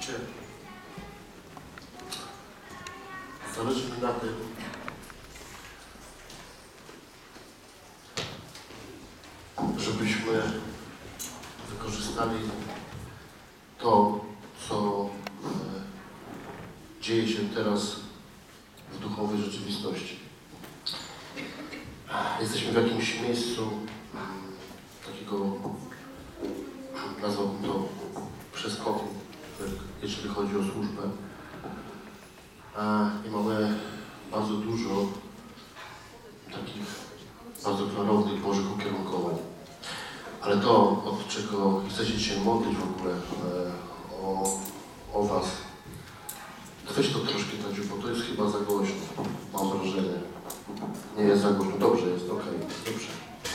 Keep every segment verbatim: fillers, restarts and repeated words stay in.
Wiecie, zależy mi na tym, żebyśmy wykorzystali to, co e, dzieje się teraz w duchowej rzeczywistości. Jesteśmy w jakimś miejscu m, takiego, nazwałbym to, przeskoku, jeżeli chodzi o służbę. A, I mamy bardzo dużo takich bardzo klarownych Bożych ukierunkowań. Ale to, od czego chcecie się modlić w ogóle e, o, o Was, to weź to troszkę, Tadziu, bo to jest chyba za głośno. Mam wrażenie. Nie jest za głośno. Dobrze jest, okej, okay, dobrze.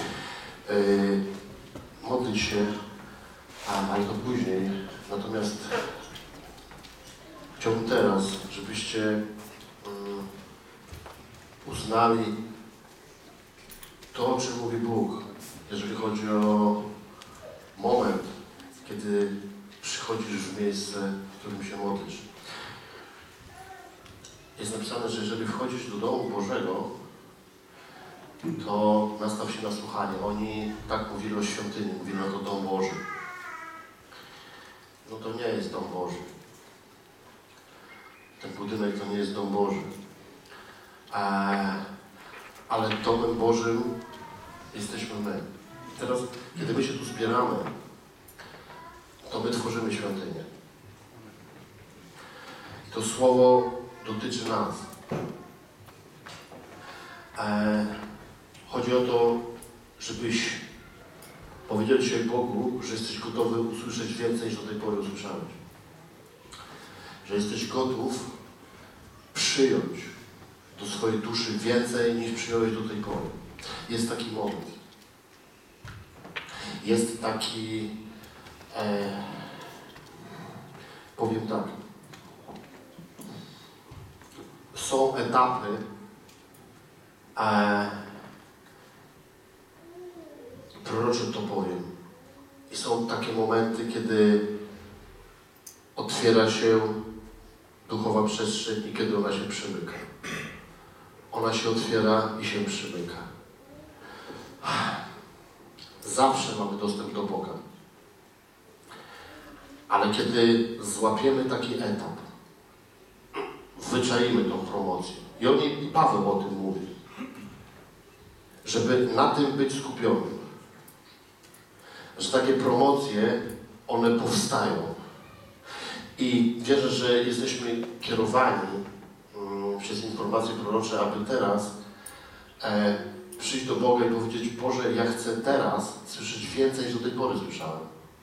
E, modlić się, a, ale to później. Natomiast chciałbym teraz, żebyście um, uznali to, o czym mówi Bóg, jeżeli chodzi o moment, kiedy przychodzisz w miejsce, w którym się modlisz. Jest napisane, że jeżeli wchodzisz do domu Bożego, to nastaw się na słuchanie. Oni tak mówili o świątyni, mówili o to dom Boży. No to nie jest dom Boży. Ten budynek to nie jest dom Boży. Eee, ale domem Bożym jesteśmy my. Teraz, kiedy my się tu zbieramy, to my tworzymy świątynię. To słowo dotyczy nas. Eee, chodzi o to, żebyś powiedział dzisiaj Bogu, że jesteś gotowy usłyszeć więcej, niż do tej pory usłyszałeś. Że jesteś gotów przyjąć do swojej duszy więcej, niż przyjąłeś do tej pory. Jest taki moment. Jest taki, e, powiem tak, są etapy, e, prorocze to powiem, i są takie momenty, kiedy otwiera się duchowa przestrzeń i kiedy ona się przymyka. Ona się otwiera i się przymyka. Zawsze mamy dostęp do Boga. Ale kiedy złapiemy taki etap, wyczaimy tą promocję. I on, i Paweł o tym mówi. Żeby na tym być skupionym. Że takie promocje, one powstają. I wierzę, że jesteśmy kierowani um, przez informacje prorocze, aby teraz e, przyjść do Boga i powiedzieć: Boże, ja chcę teraz słyszeć więcej, niż do tej pory słyszałem.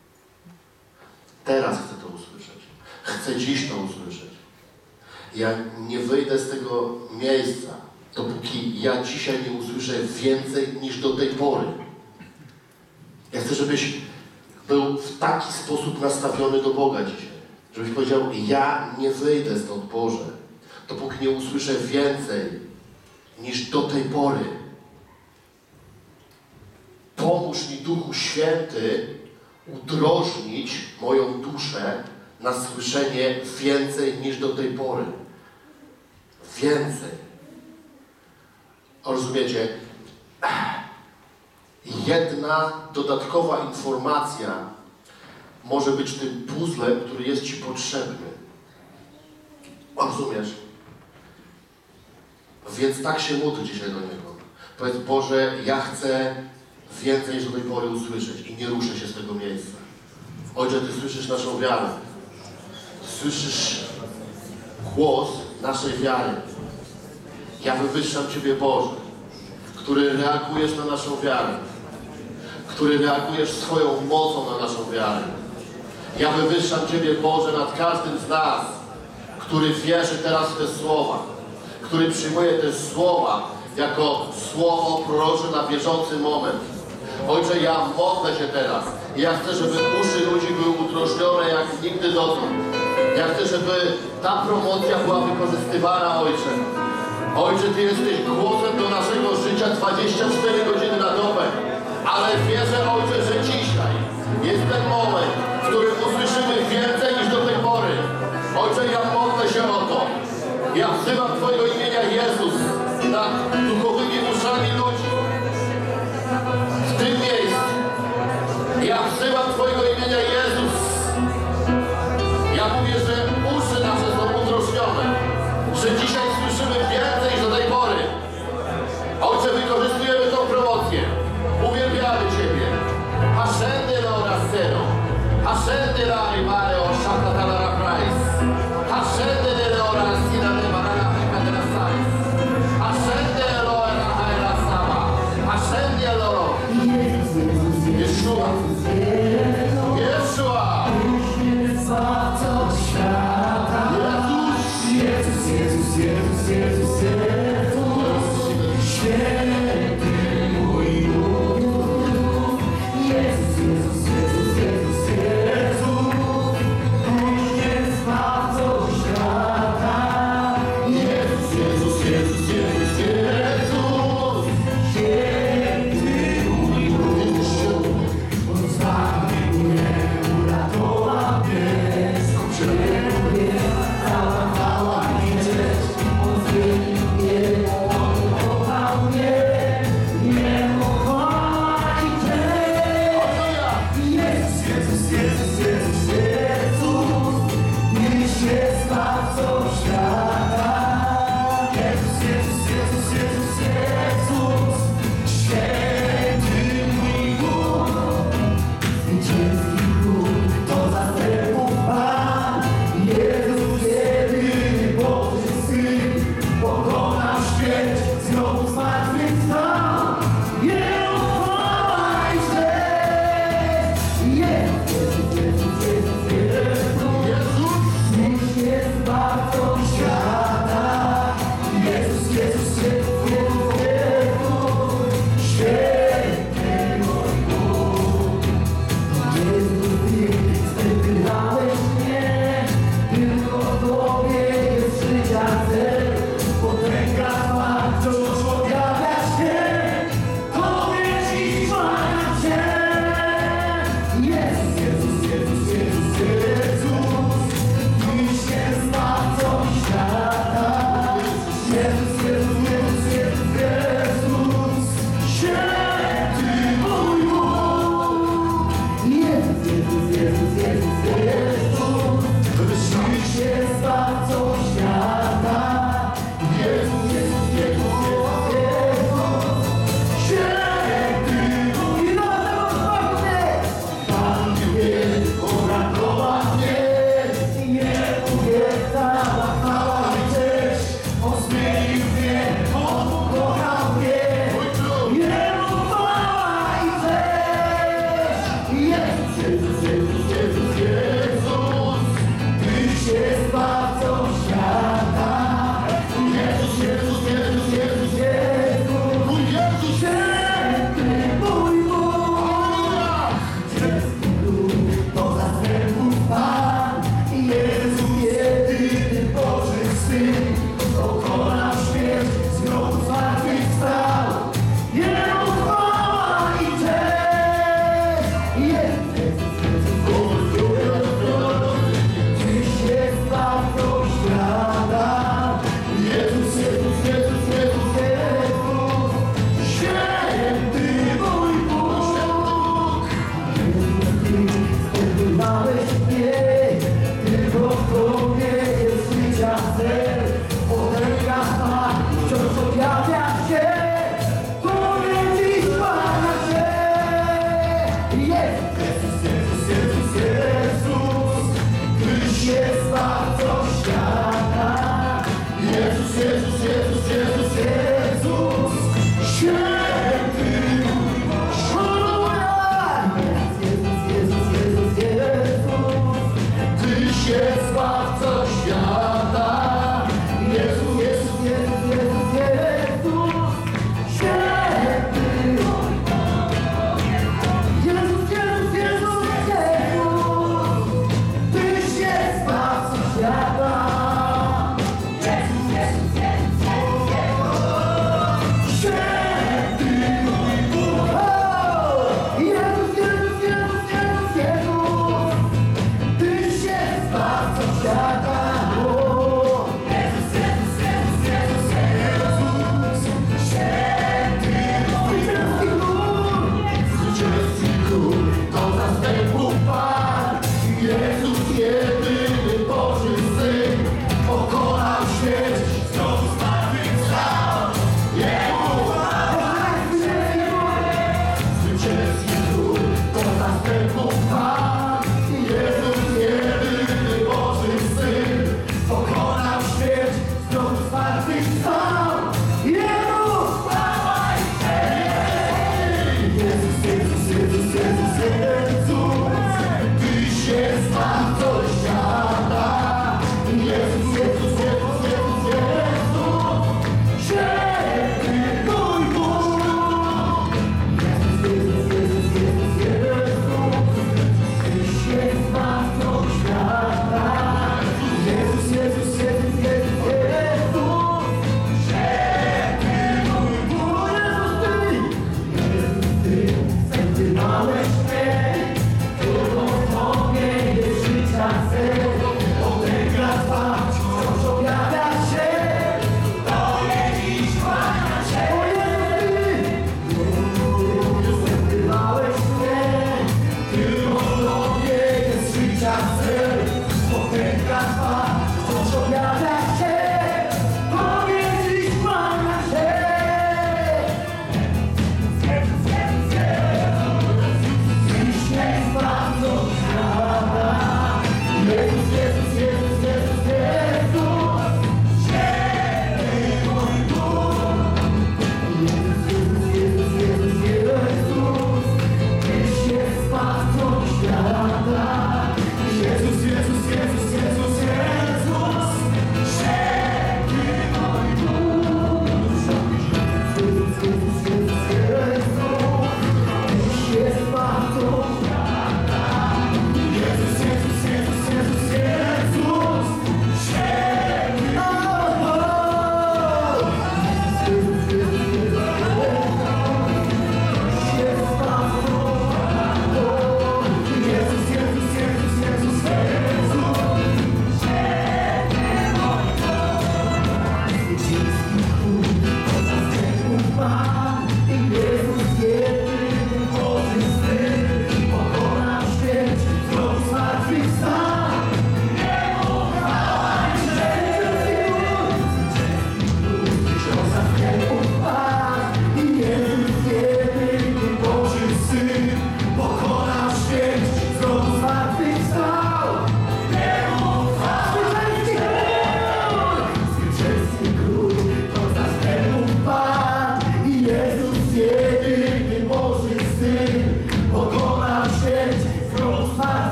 Teraz chcę to usłyszeć. Chcę dziś to usłyszeć. Ja nie wyjdę z tego miejsca, dopóki ja dzisiaj nie usłyszę więcej niż do tej pory. Ja chcę, żebyś był w taki sposób nastawiony do Boga dzisiaj. Żebyś powiedział: ja nie wyjdę stąd, Boże, dopóki nie usłyszę więcej niż do tej pory. Pomóż mi, Duchu Święty, udrożnić moją duszę na słyszenie więcej niż do tej pory. Więcej. Rozumiecie? Jedna dodatkowa informacja może być tym puzzlem, który jest Ci potrzebny. Rozumiesz? Więc tak się módl dzisiaj do Niego. Powiedz: Boże, ja chcę więcej niż do tej pory usłyszeć i nie ruszę się z tego miejsca. Ojcze, Ty słyszysz naszą wiarę. Słyszysz głos naszej wiary. Ja wywyższam Ciebie, Boże, który reagujesz na naszą wiarę, który reagujesz swoją mocą na naszą wiarę. Ja wywyższam Ciebie, Boże, nad każdym z nas, który wierzy teraz w te słowa, który przyjmuje te słowa jako słowo prorocze na bieżący moment. Ojcze, ja modlę się teraz i ja chcę, żeby uszy ludzi były udrożnione jak nigdy dotąd. Ja chcę, żeby ta promocja była wykorzystywana, Ojcze. Ojcze, Ty jesteś głosem do naszego życia dwadzieścia cztery godziny na dobę. Ale wierzę, Ojcze, że dzisiaj jest ten moment, w którym usłyszymy więcej niż do tej pory. wzywam Twojego imienia Jezus nad duchowymi uszami ludzi. W tym miejscu ja wzywam Twojego imienia Jezus. Ja mówię, że uszy nasze są udrożnione, że dzisiaj słyszymy więcej niż do tej pory. Ojcze, wykorzystujemy tą promocję. Uwielbiamy Ciebie. Haszende lo rasero. Haszende la rivale o shakatala la price. Haszende de lo rasina de barana pica de la sais. Haszende lo era haela sama. Haszende lo. Yeshua. Yeshua. Jezus, Jezus, Jezus, Jezus, Jezus, święty mój Bóg. Jezus, Jezus, Jezus, Jezus, Jezus, Bóg jest Zbawcą świata. Jezus, Jezus, Jezus, Jezus, Jezus, święty mój Bóg. On zbawił mnie, uratował mnie, skupił mnie. jedyny Boży Syn, pokonał śmierć, znowu zmartwychwstał. Jemu chwała, zwycięski król, to zastępów Pan. Jezus, jedyny Boży Syn, pokonał śmierć, znowu zmartwychwstał. Jemu chwała i cześć. Jezus, Jezus, Jezus, Jezus, Jezus, Tyś jest Pan, coś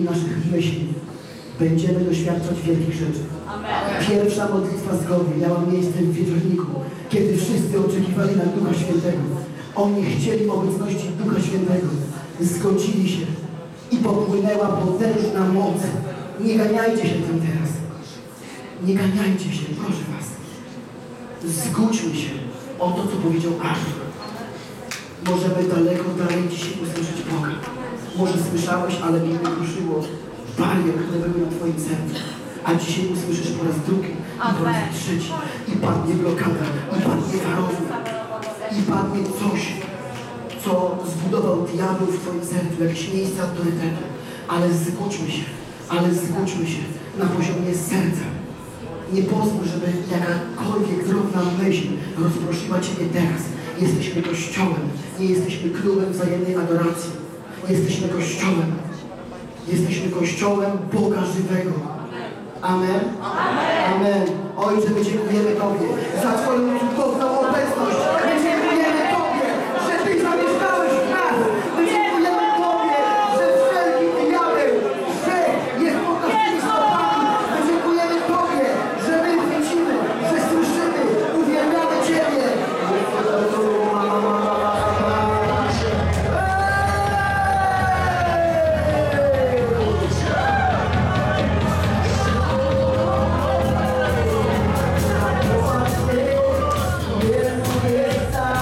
naszych myśli będziemy doświadczać wielkich rzeczy. Amen. Pierwsza modlitwa zgody miała miejsce w wieczorniku, kiedy wszyscy oczekiwali na Ducha Świętego. Oni chcieli obecności Ducha Świętego. Zgodzili się i popłynęła potężna moc. Nie ganiajcie się tym teraz. Nie ganiajcie się, proszę was. Zgódźmy się o to, co powiedział Artur. Możemy daleko dalej dzisiaj usłyszeć Boga. Może słyszałeś, ale mnie ruszyło barier, które były na twoim sercu. A dzisiaj usłyszysz po raz drugi i po raz trzeci. I padnie blokada, i padnie warownia, i padnie coś, co zbudował diabeł w twoim sercu, jakieś miejsce autorytetu. Ale zgódźmy się, ale zgódźmy się na poziomie serca. Nie pozwól, żeby jakakolwiek drobna myśl rozproszyła ciebie teraz. Jesteśmy Kościołem, nie jesteśmy klubem wzajemnej adoracji. Jesteśmy Kościołem. Jesteśmy Kościołem Boga żywego. Amen? Amen. Amen. Ojcze, my dziękujemy Tobie za Twoją cudowną obecność. My dziękujemy Tobie, że Ty zamieszkałeś w nas. My dziękujemy Tobie, że wszelki diabeł, że jest pod naszymi stopami. My dziękujemy Tobie, że my widzimy, że słyszymy, uwielbiamy Ciebie. Jest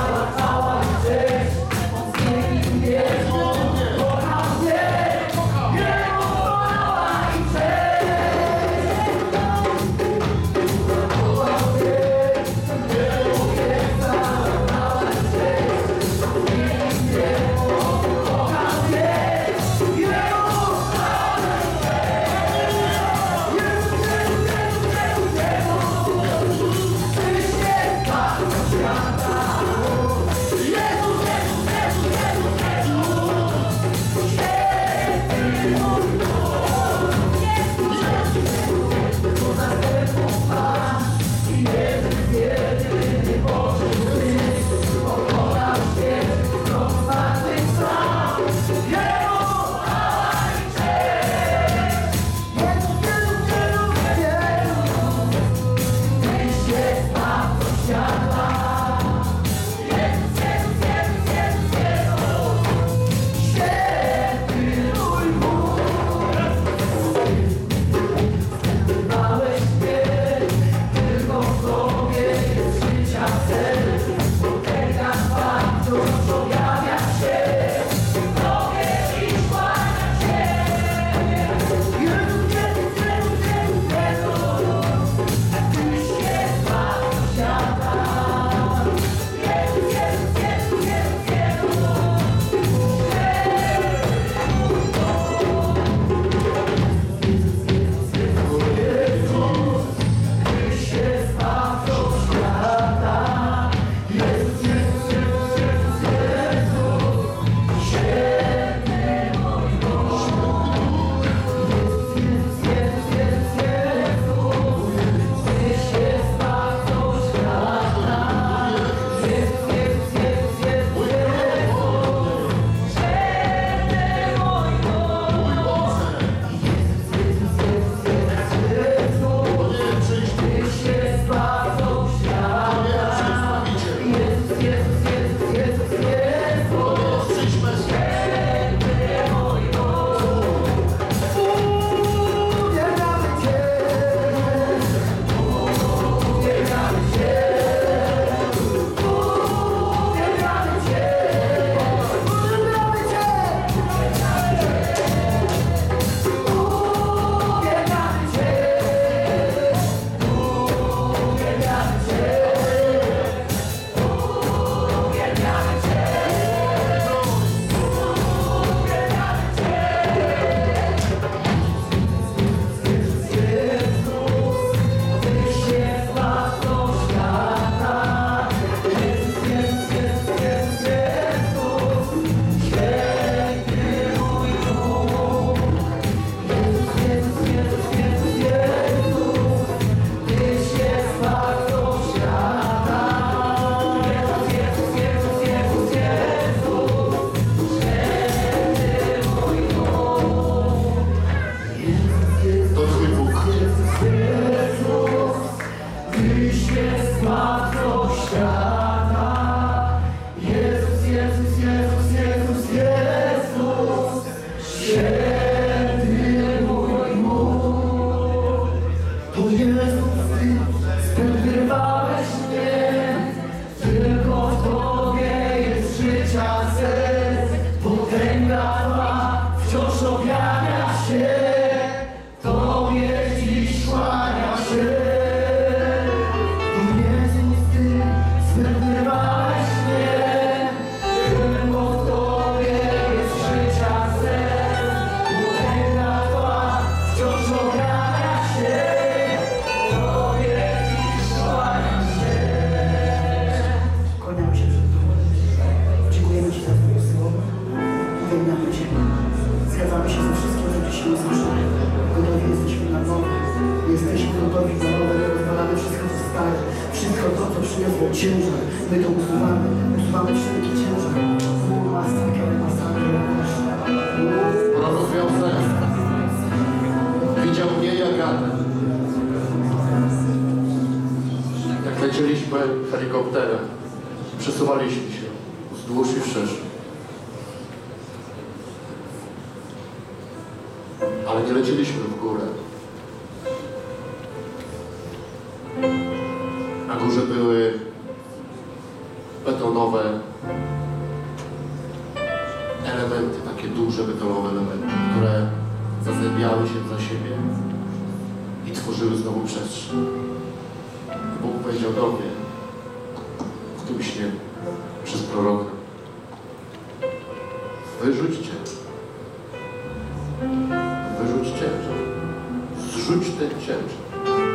potęga Twa wciąż objawia się, Tobie dziś kłania się. Tu Jezus, Ty zwyrwałeś mnie, bo w Tobie jest życia sen. Potęga Twa wciąż objawia się, Tobie dziś kłania się. Kłaniamy się przed Tobą. Dziękujemy Ci za Twoje słowo. Uwielbiamy Cię. Zgadzamy się ze wszystkim, co dzisiaj usłyszałem. Gotowi jesteśmy na nowe. Jesteśmy gotowi na nowe. My rozwalamy wszystko, co stare. Wszystko to, co przyniosło ciężar. My to usuwamy. Usuwamy wszelki ciężar. Prorok miał sen. Widział mnie i Agatę. Jak lecieliśmy helikopterem, przesuwaliśmy się wzdłuż i wszerz. Ale nie lecieliśmy w górę. Na górze były betonowe elementy, takie duże betonowe elementy, które zazębiały się za siebie i tworzyły znowu przestrzeń. I Bóg powiedział do mnie w tym śnie przez proroka: wyrzućcie, wyrzuć ciężar, zrzuć ten ciężar.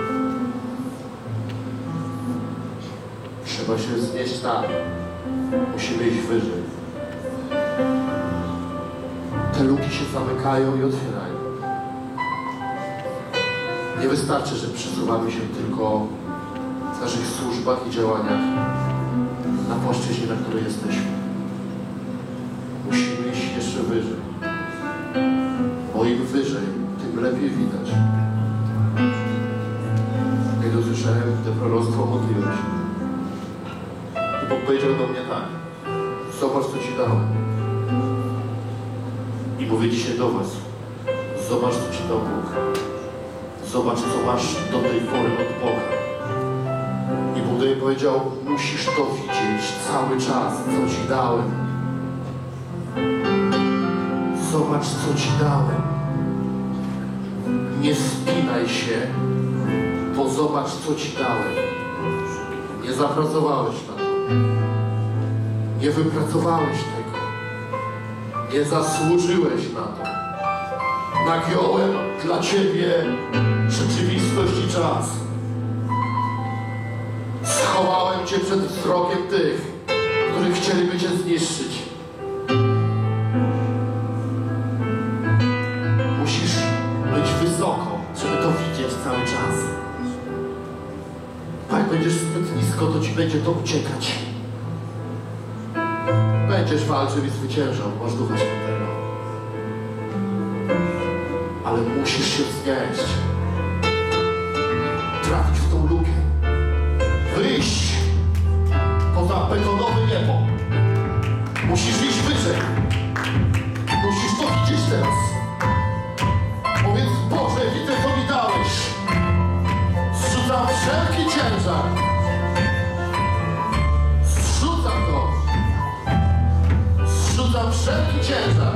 Trzeba się wznieść tam, musimy iść wyżej. Te luki się zamykają i otwierają. Nie wystarczy, że przesuwamy się tylko w naszych służbach i działaniach na płaszczyźnie, na której jesteśmy. Musimy iść jeszcze wyżej. Bo im wyżej, tym lepiej widać. Kiedy usłyszałem to proroctwo, modliłem się. I Bóg powiedział do mnie tak: zobacz, co Ci dałem. I mówię dzisiaj do Was: zobacz, co Ci dał Bóg. Zobacz, co masz do tej pory od Boga. I Bóg do mnie powiedział: musisz to widzieć cały czas, co Ci dałem. Zobacz, co Ci dałem. Nie spinaj się, bo zobacz, co Ci dałem. Nie zapracowałeś na to. Nie wypracowałeś tego. Nie zasłużyłeś na to. Nagiąłem dla Ciebie rzeczywistość i czas. Schowałem Cię przed wzrokiem tych, którzy chcieliby Cię zniszczyć. Musisz być wysoko, żeby to widzieć cały czas. Bo jak będziesz zbyt nisko, to Ci będzie to uciekać. Będziesz walczył i zwyciężał, masz Ducha Świętego. Ale musisz się wznieść. Trafić w tą lukę. Wyjść poza betonowe niebo. Musisz iść wyżej. Musisz to widzieć teraz. Powiedz: Boże, widzę, co mi dałeś. Zrzucam wszelki ciężar. Zrzucam to. Zrzucam wszelki ciężar.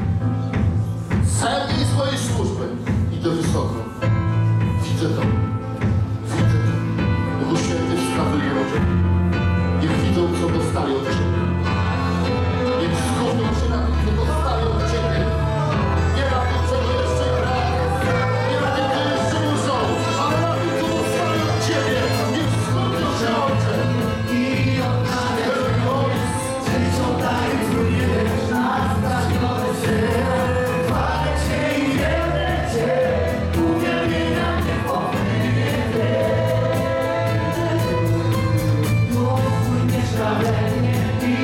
Zajmij swojej służby. Idę wysoko. Widzę to. Widzę to. Duchu Święty, wskazuj ludzie. Niech widzą, co dostali od Ciebie. Niech skupią się na tym, co dostali od Ciebie. Nie na tym, czego jeszcze brak. Nie na tym, co jeszcze muszą. Ale na tym, co dostali od Ciebie. Niech skupią się oczy. I odnawiać koniec, życią daje trudnie, nas zbawiony się. Chwalę Cię i wielbię Cię, uwielbienia mnie powinien wie. Duch Twój mieszka we mnie i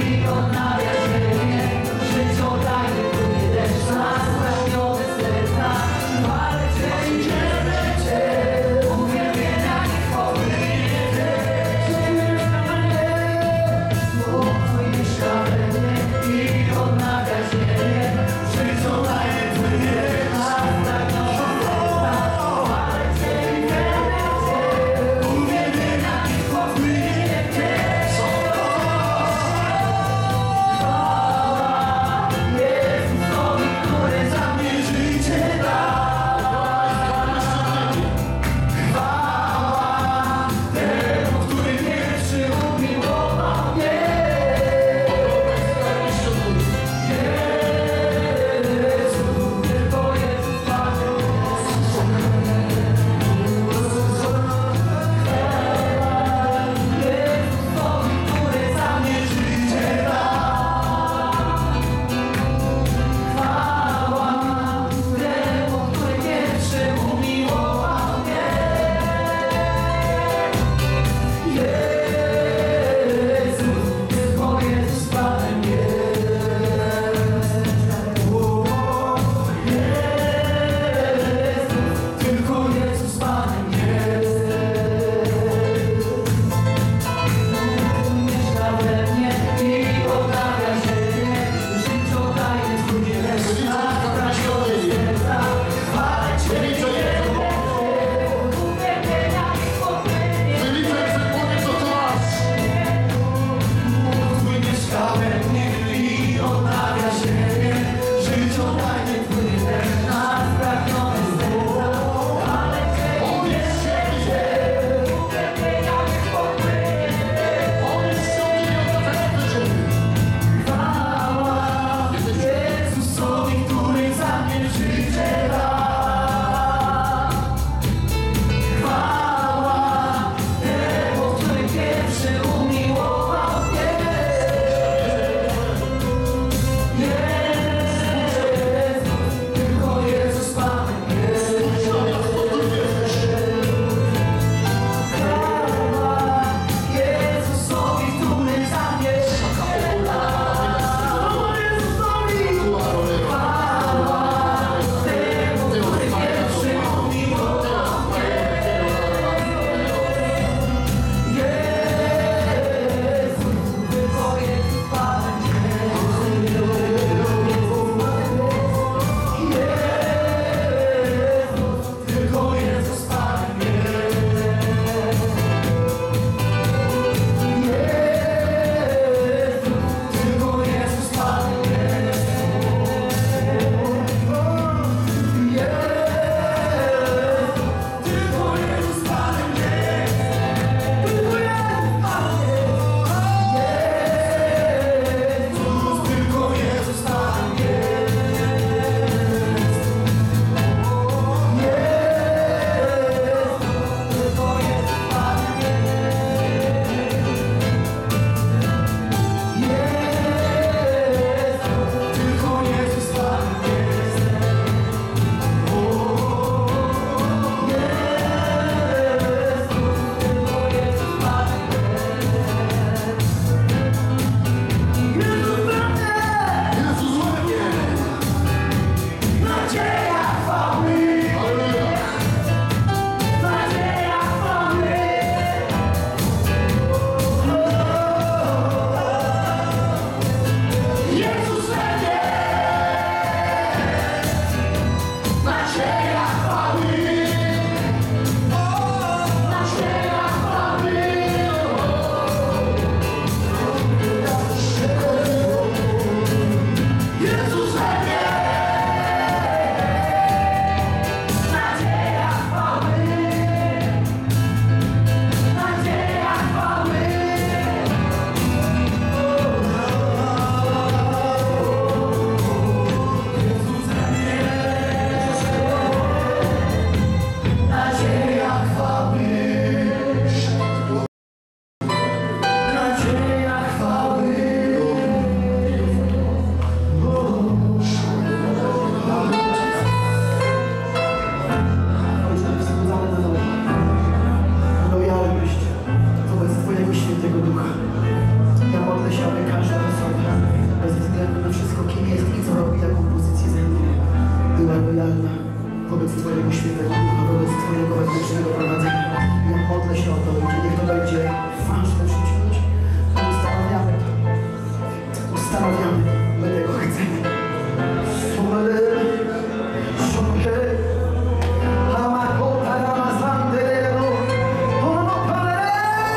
Twojego Świętego Ducha wobec Twojego wewnętrznego prowadzenia. Ja modlę się o to, że niech to będzie ważne w życiu ludzi. Ustanawiamy to. Ustanawiamy. My tego chcemy. Sumele, sumele, hamakota, ramazandelero, homopale.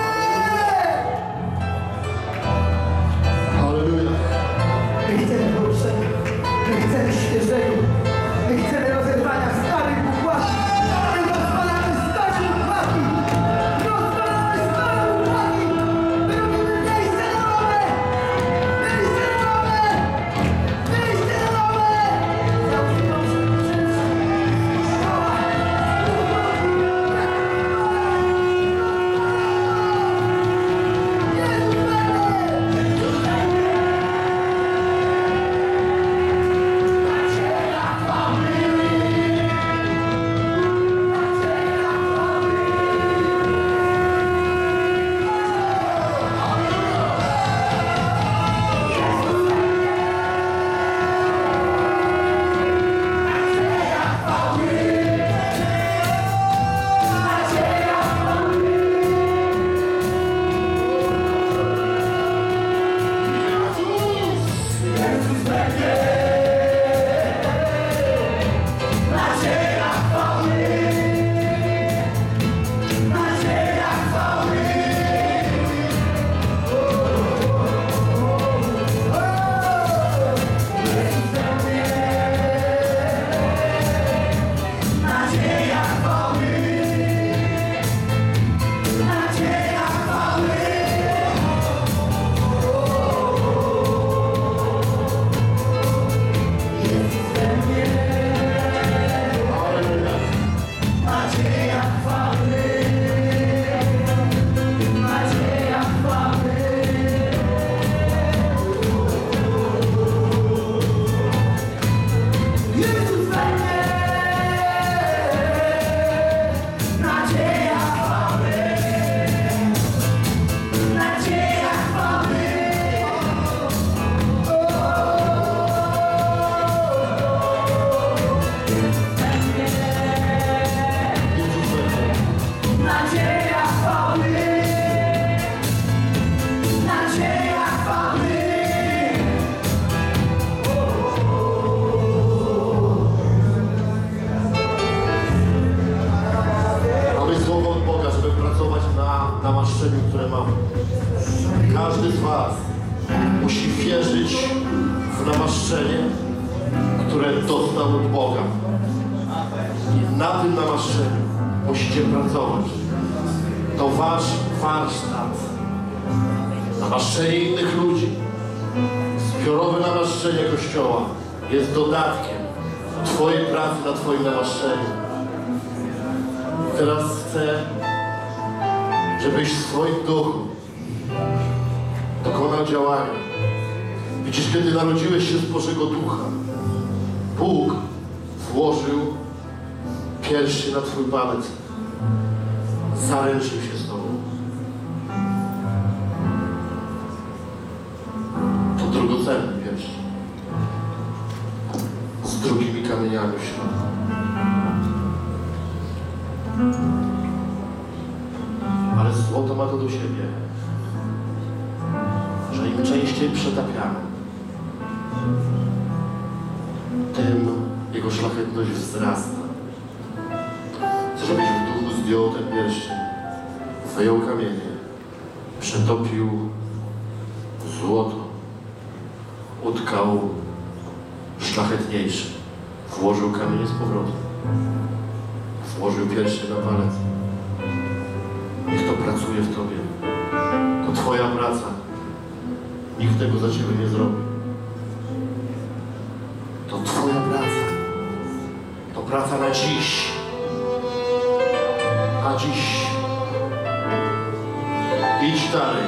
Halleluja. My chcemy poruszenia. My chcemy świeżego. My chcemy rozerwania starych układów. My rozwalamy stare układy. Rozwalamy stare układy. My robimy miejsce nowe. Miejsce nowe. Miejsce nowe. Załóżmy namaszczeniu, które mamy. Każdy z Was musi wierzyć w namaszczenie, które dostał od Boga. I na tym namaszczeniu musicie pracować. To Wasz warsztat. Namaszczenie innych ludzi, zbiorowe namaszczenie Kościoła jest dodatkiem Twojej pracy na Twoim namaszczeniu. Teraz chcę, żebyś w swoim duchu dokonał działania. Widzisz, kiedy narodziłeś się z Bożego Ducha, Bóg włożył pierścień na Twój palec. Zaręczył się z Tobą. To drogocenny pierścień. Z drugimi kamieniami w środku. Ale złoto ma to do siebie, że im częściej przetapiamy, tym jego szlachetność wzrasta. Chcę, żebyś w duchu zdjął ten pierścień, wyjął kamienie, przetopił złoto, utkał szlachetniejszy, włożył kamienie z powrotem, włożył pierścień na palec. Niech to pracuje w Tobie. To Twoja praca. Nikt tego za Ciebie nie zrobi. To Twoja praca. To praca na dziś. Na dziś. Idź dalej.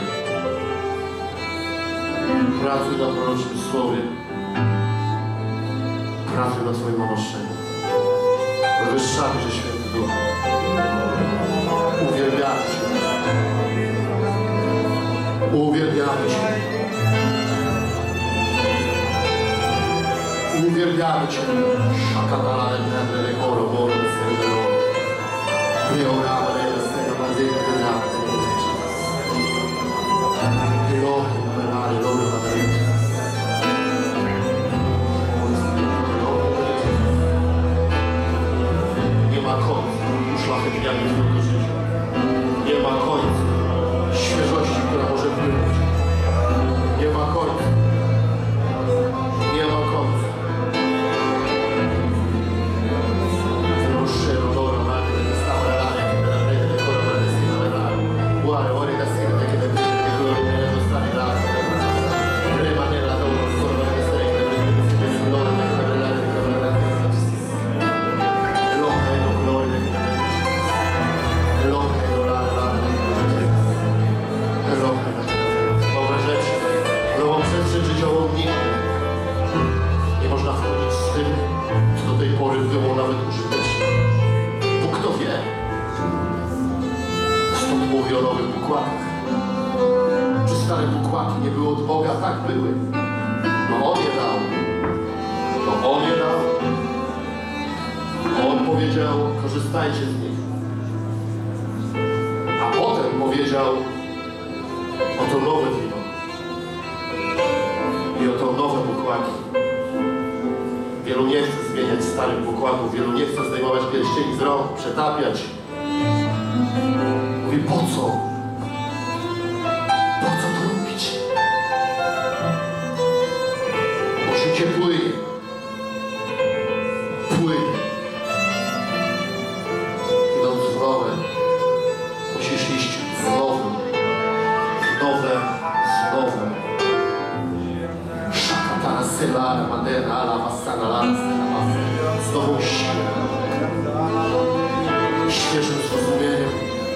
Pracuj na proroczym słowie. Pracuj na Twoim namaszczeniu. Wywyższamy Cię, Święty Duch. Uwielbiamy Cię. Uwielbiamy Cię. uwielbiamy Cię. Szakatala, Endele, Koro, Moro, Serdero. Leora, Marena, Stega, Mazeka, Tezaka, Elohim, Menare, Loro, Madarete. Nie ma końca uszlachetniania Twojego życia. Nie ma końca świeżości, która może płynąć. Nie ma końca. Nie ma końca. Ruszyło, dobra, mamy, stała rana, kiedy naprawdę te korowe destina vedrai. Guarda, ore da sera, che da te te colori nelle nostre rane. Rimanere la loro solo per essere che le vedi che loro ne camerai, ne camerai. L'uomo è un gloria di L'uomo è un la la L'uomo è nowe rzeczy, nową przestrzeń życiową nigdy nie można wchodzić z tym, co do tej pory było nawet użyteczne. Bo kto wie? Stąd mówię o nowych bukłakach. Czy stare bukłaki nie były od Boga? Tak, były. No On je dał. No On je dał. On powiedział, korzystajcie z nich. A potem powiedział, oto nowe wino. I oto nowe bukłaki. Wielu nie chce zmieniać starych bukłaków, wielu nie chce zdejmować pierścieni z rąk, przetapiać. Mówi, po co? Po co to robić? Bo życie płynie. Płynie. Idąc w nowe, musisz iść w nowe. Nowe, znowu. Szakatara, Selara, Madera, Ala, Massana, Lansana, z nową siłą, świeżym zrozumieniem.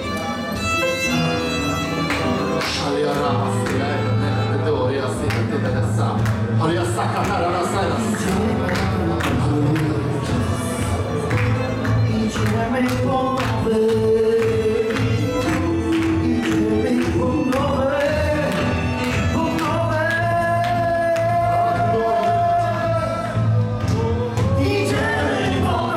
Szalia, Rama, Sylera, Nena, Teoria, Syna, Tydene, Sam, Olia, Sakatara, Rasenas. Idziemy po nowe, idziemy po nowe, po nowe. Idziemy po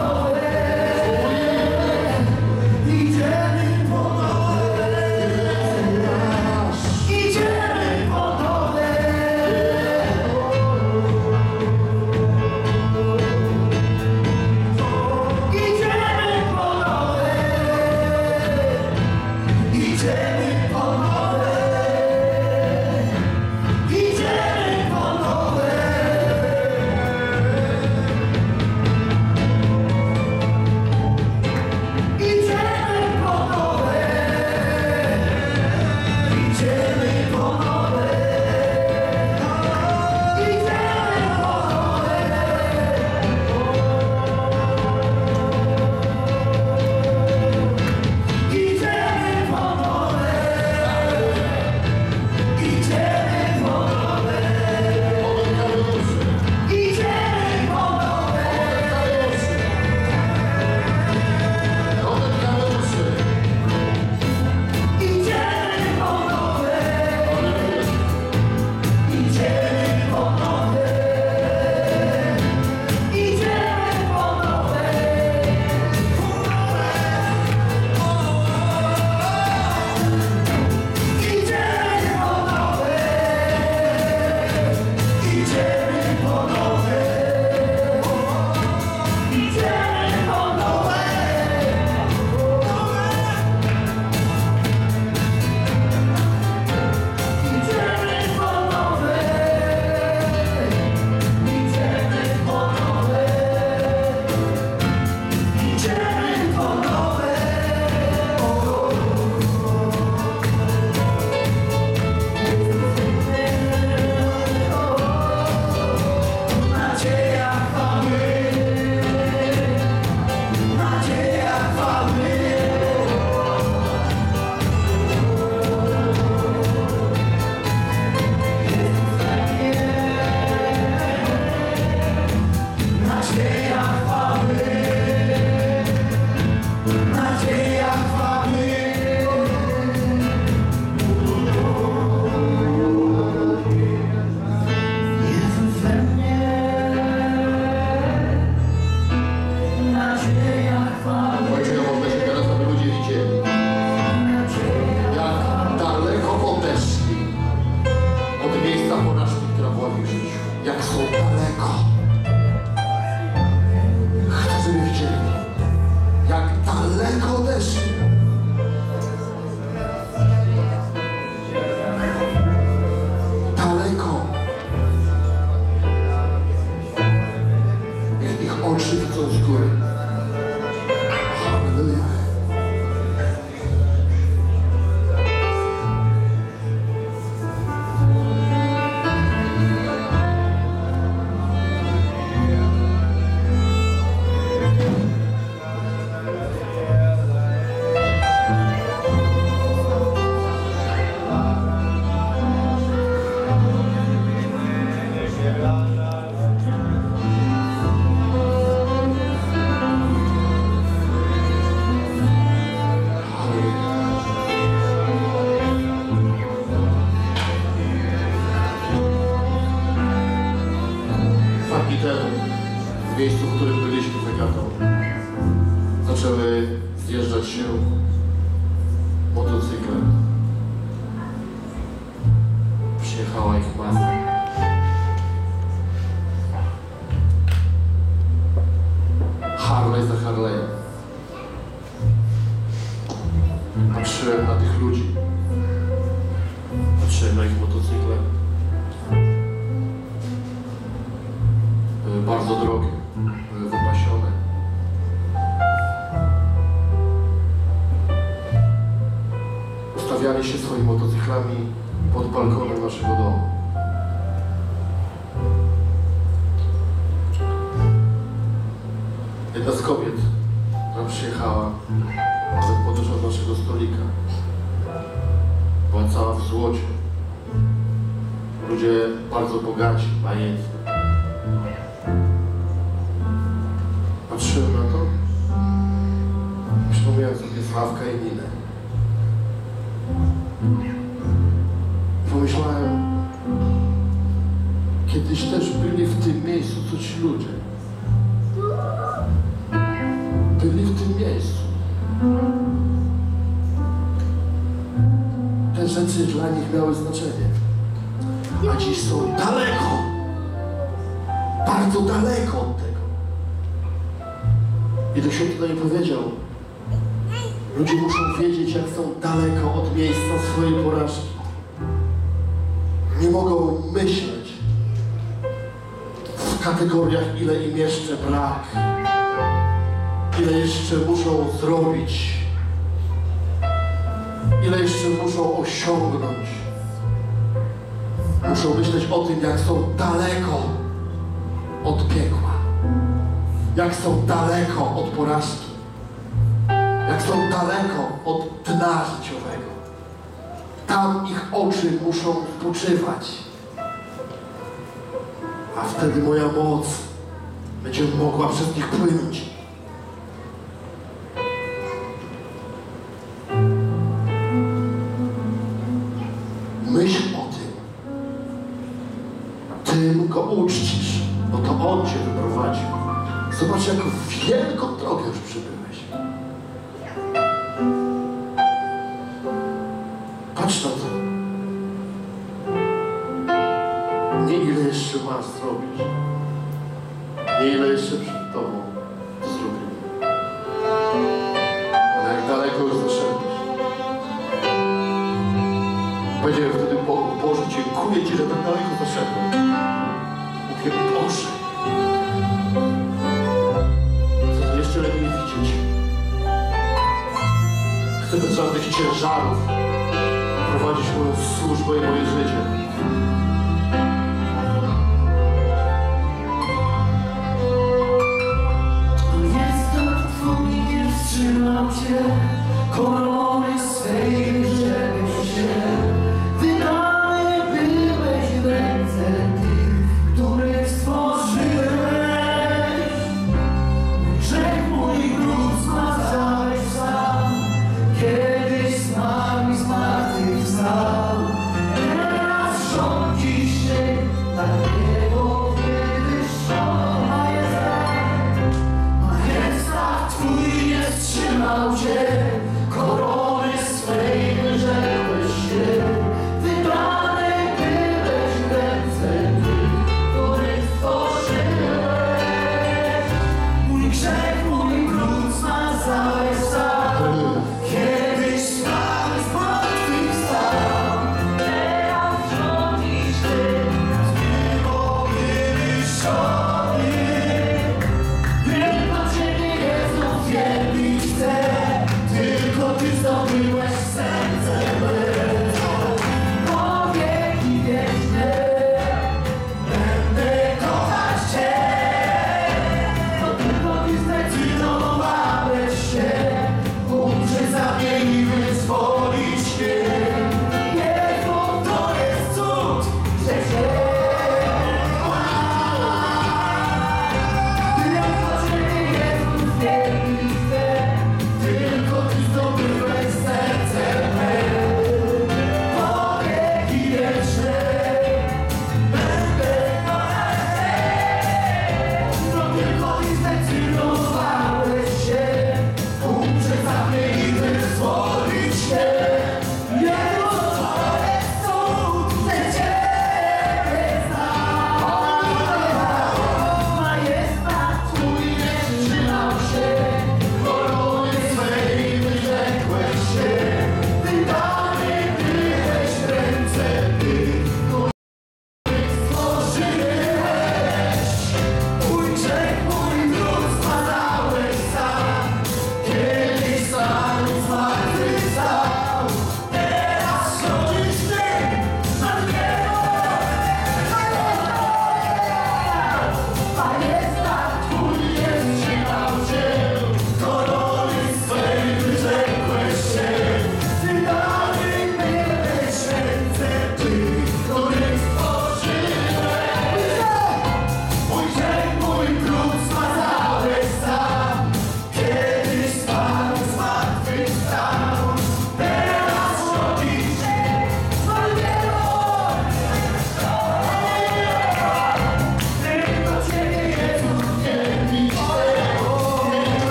z góry. Halleluja. W miejscu, w którym byliśmy z Agatą, zaczęły zjeżdżać się motocykle. Przyjechała ich masa. Harley za Harley'em. Patrzyłem na tych ludzi. Patrzyłem na ich motocykle. Były bardzo drogie, były wypasione. Ustawiali się swoimi motocyklami pod balkonem naszego domu. Jedna z kobiet, która przyjechała, nawet podeszła do naszego stolika, była cała w złocie. Ludzie bardzo bogaci, majętni. Patrzyłem na to, przypomniałem sobie Sławka i Ninę. Pomyślałem, kiedyś też byli w tym miejscu, co ci ludzie. Byli w tym miejscu. Te rzeczy dla nich miały znaczenie. A dziś są daleko, bardzo daleko od tego. I Duch Święty do niej powiedział, ludzie muszą wiedzieć, jak są daleko od miejsca swojej porażki. Nie mogą myśleć w kategoriach, ile im jeszcze brak, ile jeszcze muszą zrobić, ile jeszcze muszą osiągnąć. Muszą myśleć o tym, jak są daleko od piekła, jak są daleko od porażki, jak są daleko od dna życiowego. Tam ich oczy muszą spoczywać. A wtedy moja moc będzie mogła przez nich płynąć. Myśl o tym. Tym go uczcisz, bo to On cię wyprowadził. Zobacz, jak wielką drogę już przybyłeś. Patrz na to. Nie ile jeszcze masz zrobić. Nie ile jeszcze przed Tobą do zrobienia. Ale jak daleko już zaszedłeś. Powiedziałem wtedy, Bo, Boże, dziękuję Ci, że tak daleko zaszedłem. Mówię, Boże, chcę to jeszcze lepiej widzieć. Chcę bez żadnych ciężarów prowadzić moją służbę i moje życie. Jestem Twój, nie wstrzymał Cię, korony swej żebyś się. Wydany byłeś w ręce tych, których stworzyłeś. Grzech mój brud zmazałeś sam, kiedyś zmarł i zmartwychwstał. Teraz rządzisz się na niebo wywyższony. Majestat Twój nie wstrzymał Cię, korony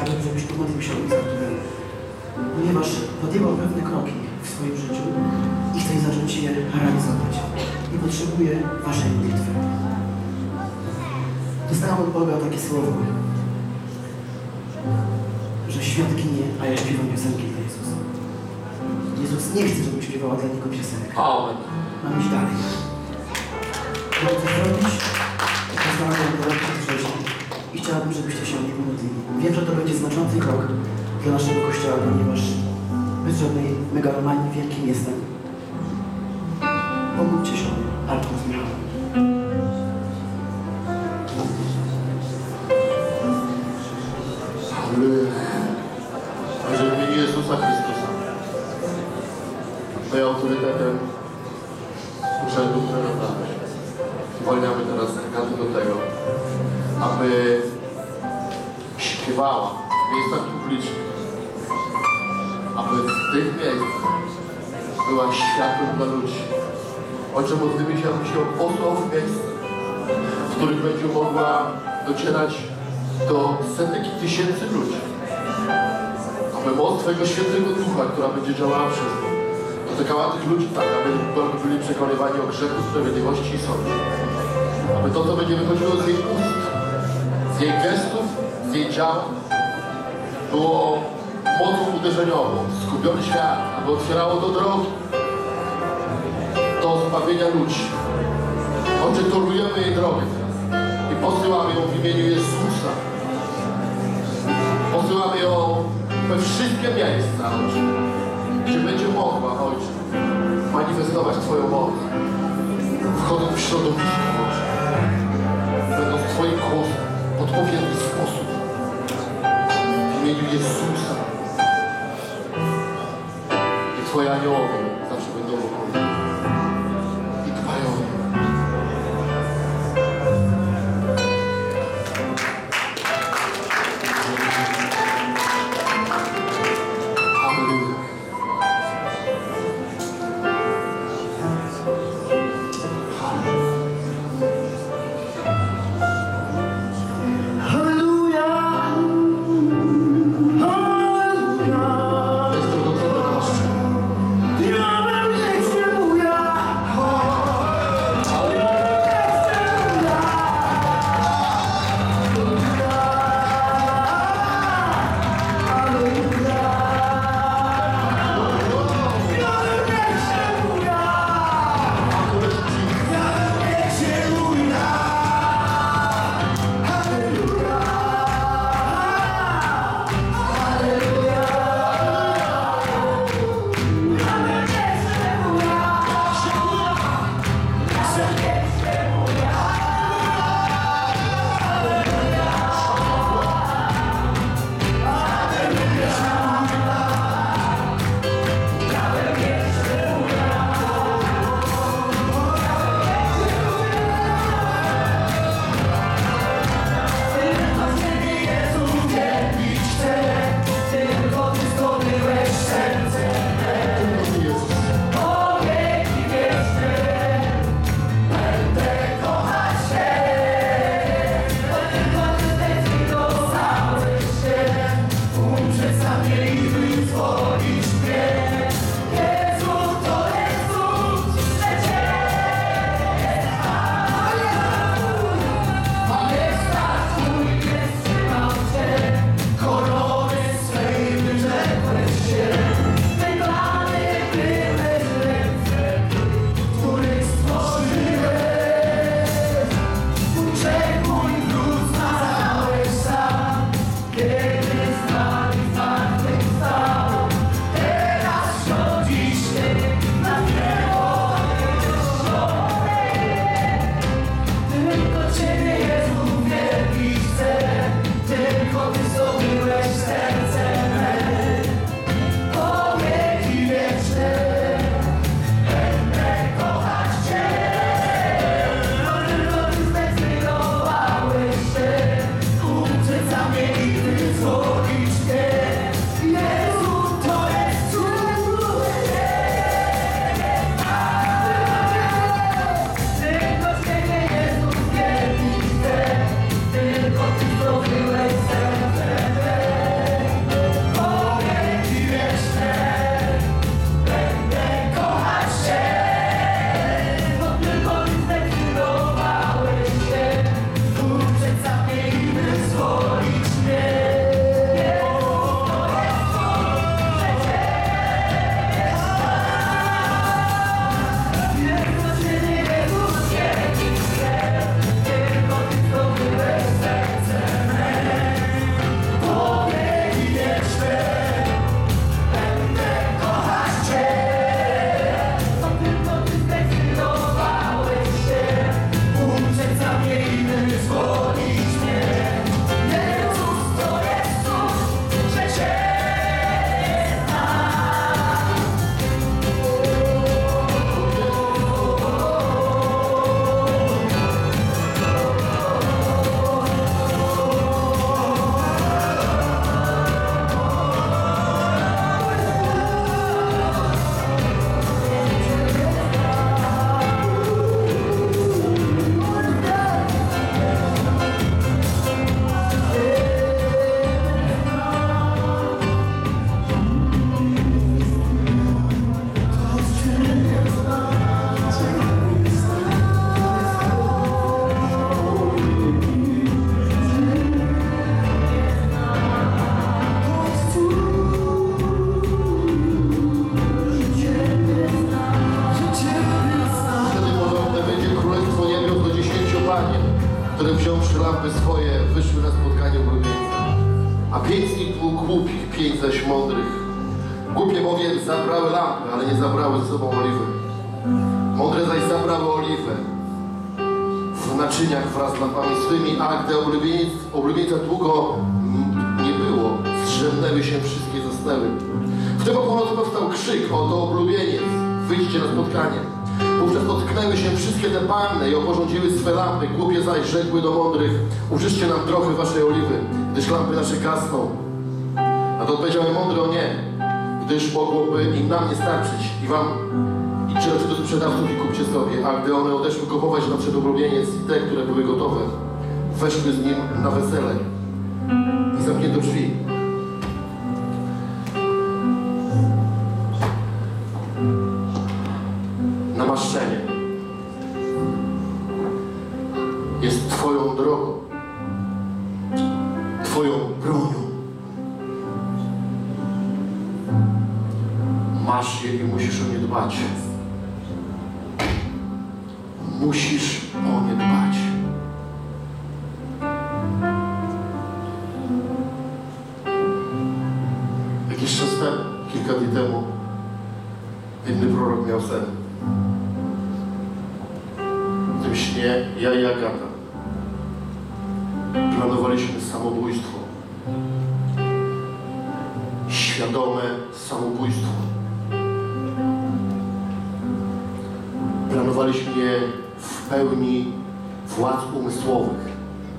chciałbym, żebyś pomodlił się o ojca, który, ponieważ podjęwał pewne kroki w swoim życiu i chce zacząć je realizować. I potrzebuje waszej modlitwy. Dostałem od Boga takie słowo, że świat ginie, a ja śpiewam piosenki dla Jezusa. Jezus nie chce, żebym śpiewała dla Niego piosenek. Amen. Mam iść dalej. Mam coś zrobić, postanowiłem to robić od wcześniej i chciałabym, żebyście się o mnie pomodlili. Wiem, że to będzie znaczący krok dla naszego Kościoła, ponieważ bez żadnej megalomanii wielkim jestem. Pomódlcie się o mnie, Artur z Michałem. Halleluja. Że w imieniu Jezusa Chrystusa, Twoim autorytetem urzędu, który nadałeś, uwalniamy teraz każdy do tego, aby śpiewała w miejscach publicznych, aby w tych miejscach była światłem dla ludzi. Ojcze, modlimy się, aby się posłał w miejsce, w których będzie mogła docierać do setek i tysięcy ludzi. Aby moc Twojego Świętego Ducha, która będzie działała przez nich, dotykała tych ludzi tak, aby byli przekonywani o grzechu, sprawiedliwości i sądzie. Aby to, co będzie wychodziło z jej ust, z jej gestów, z jej działań, było mocą uderzeniową, skupiony świat, aby otwierało do drogi, do zbawienia ludzi. Ojcze, torujemy jej drogę teraz i posyłamy ją w imieniu Jezusa. Posyłamy ją we wszystkie miejsca, Ojcze, gdzie będzie mogła, Ojcze, manifestować Twoją moc. Wchodząc w środowisko, Ojcze, będąc Twoim głosem, w odpowiedni sposób. W imieniu Jezusa. I Twoje aniołowie zawsze będą wokół niej. I dbają o nią. Hallelujah, hallelujah. Jest drogocenny Kościół. Ja pięć zaś mądrych. Głupie bowiem zabrały lampy, ale nie zabrały ze sobą oliwy. Mądre zaś zabrały oliwę w naczyniach wraz z lampami swymi, a gdy oblubieniec, oblubieńca długo nie było, zrzemnęły się wszystkie zasnęły. Wtedy po północy powstał krzyk: oto oblubieniec, wyjdźcie na spotkanie. Wówczas dotknęły się wszystkie te panny i oporządziły swe lampy. Głupie zaś rzekły do mądrych: użyczcie nam trochę waszej oliwy, gdyż lampy nasze gasną. A to odpowiedziały mądre: o nie, gdyż mogłoby im nam nie starczyć i wam idźcie do sprzedawców i kupcie sobie. A gdy one odeszły kupować, nadszedł oblubieniec i te, które były gotowe, weszły z nim na wesele i zamknięto drzwi. Namaszczenie jest Twoją drogą, Twoją bronią. Masz je i musisz o nie dbać. Musisz o nie dbać. Jakiś czas temu, kilka dni temu, inny prorok miał sen. W tym śnie ja i Agata planowaliśmy samobójstwo. Świadome samobójstwo. Planowaliśmy je w pełni władz umysłowych.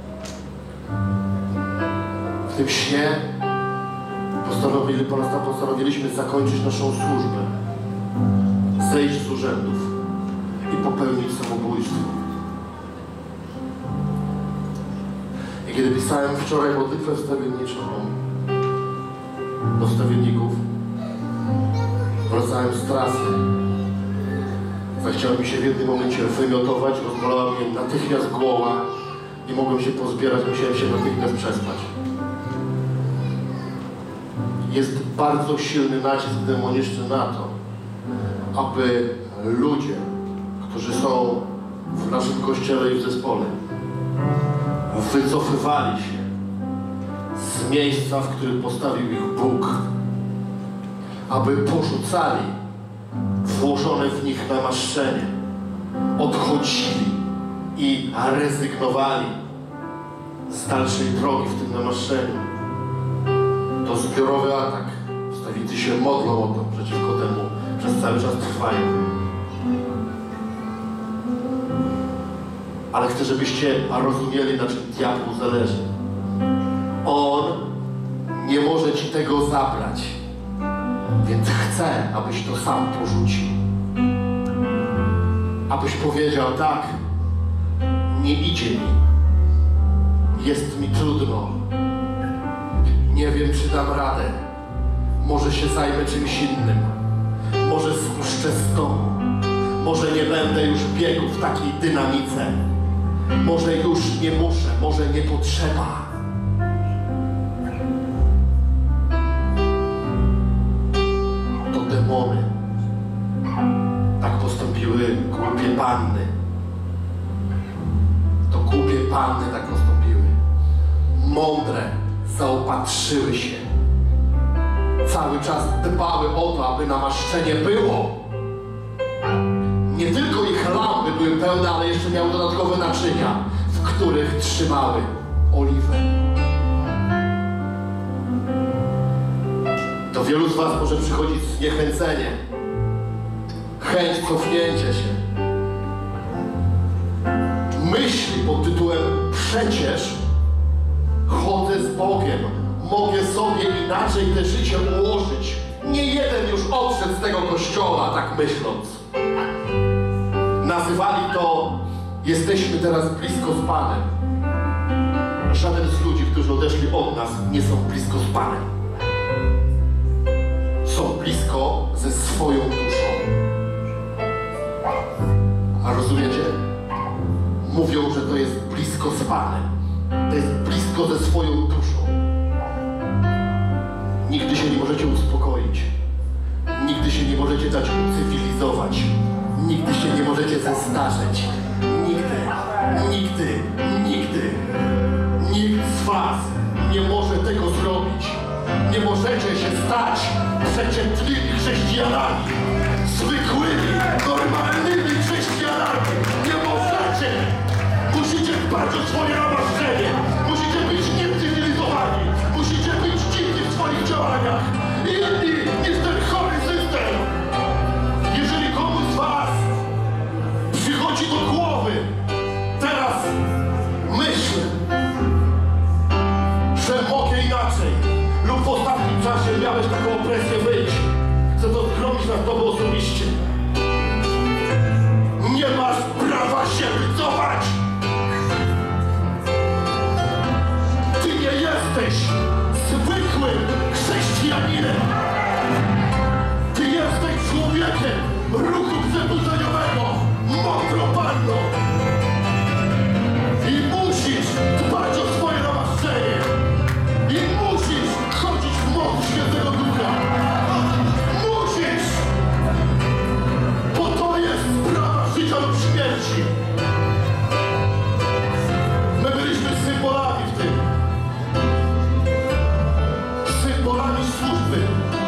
W tym śnie postanowili, postanowiliśmy zakończyć naszą służbę, zejść z urzędów i popełnić samobójstwo. I kiedy pisałem wczoraj modlitwę wstawienniczą do wstawienników, wracałem z trasy. Zachciało mi się w jednym momencie wymiotować, rozbolała mnie natychmiast głowa, nie mogłem się pozbierać, musiałem się natychmiast przespać. Jest bardzo silny nacisk demoniczny na to, aby ludzie, którzy są w naszym kościele i w zespole, wycofywali się z miejsca, w którym postawił ich Bóg, aby porzucali włożone w nich namaszczenie, odchodzili i rezygnowali z dalszej drogi w tym namaszczeniu. To zbiorowy atak. Wstawicy się modlą o to przeciwko temu, przez cały czas trwają. Ale chcę, żebyście rozumieli, na czym diabłu zależy. On nie może ci tego zabrać, więc chce, abyś to sam porzucił. Abyś powiedział: tak, nie idzie mi, jest mi trudno, nie wiem, czy dam radę, może się zajmę czymś innym, może spuszczę z domu, może nie będę już biegł w takiej dynamice, może już nie muszę, może nie potrzeba. To demony tak postąpiły głupie panny. To głupie panny tak postąpiły. Mądre zaopatrzyły się. Cały czas dbały o to, aby namaszczenie było. Nie tylko ich lampy były pełne, ale jeszcze miały dodatkowe naczynia, w których trzymały oliwę. Do wielu z was może przychodzić zniechęcenie, chęć cofnięcia się. Myśli pod tytułem: przecież chodzę z Bogiem, mogę sobie inaczej te życie ułożyć. Nie jeden już odszedł z tego kościoła, tak myśląc. Nazywali to: jesteśmy teraz blisko z Panem. Żaden z ludzi, którzy odeszli od nas, nie są blisko z Panem. Są blisko ze swoją duszą. A rozumiecie? Mówią, że to jest blisko z Panem. To jest blisko ze swoją duszą. Nigdy się nie możecie uspokoić. Nigdy się nie możecie dać ucywilizować. Nigdy się nie możecie zestarzeć. Nigdy, nigdy, nigdy. Nikt z was nie może tego zrobić. Nie możecie się stać przeciętnymi chrześcijanami, zwykłymi, normalnymi chrześcijanami. Nie możecie! Musicie dbać o swoje namaszczenie. Musicie być niecywilizowani. Musicie być dziwni w swoich działaniach. Inni niż ten chory system. Jeżeli komuś z was przychodzi do głowy teraz myśl, że mogę inaczej lub w ostatnim czasie miałeś taką opresję, wyjść, chcę to zrobić na tobie osobiście. Nie masz prawa się wycofać. Ty nie jesteś zwykłym chrześcijaninem. Ty jesteś człowiekiem ruchu przebudzeniowego, mądrą panną. I musisz dbać o swoje namaszczenie. I musisz chodzić w mocy Świętego Ducha. Musisz! Bo to jest sprawa życia lub śmierci. My byliśmy symbolami w tym. Symbolami służby.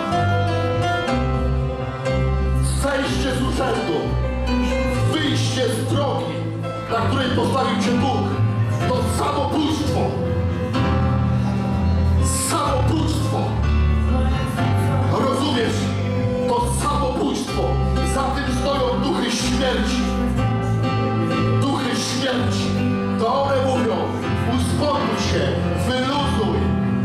Zejście z urzędu. Wyjście z drogi, na której postawił cię Bóg. To samobójstwo. Samobójstwo. Rozumiesz? To samobójstwo. Za tym stoją duchy śmierci. Duchy śmierci. To one mówią: uspokój się, wyluzuj.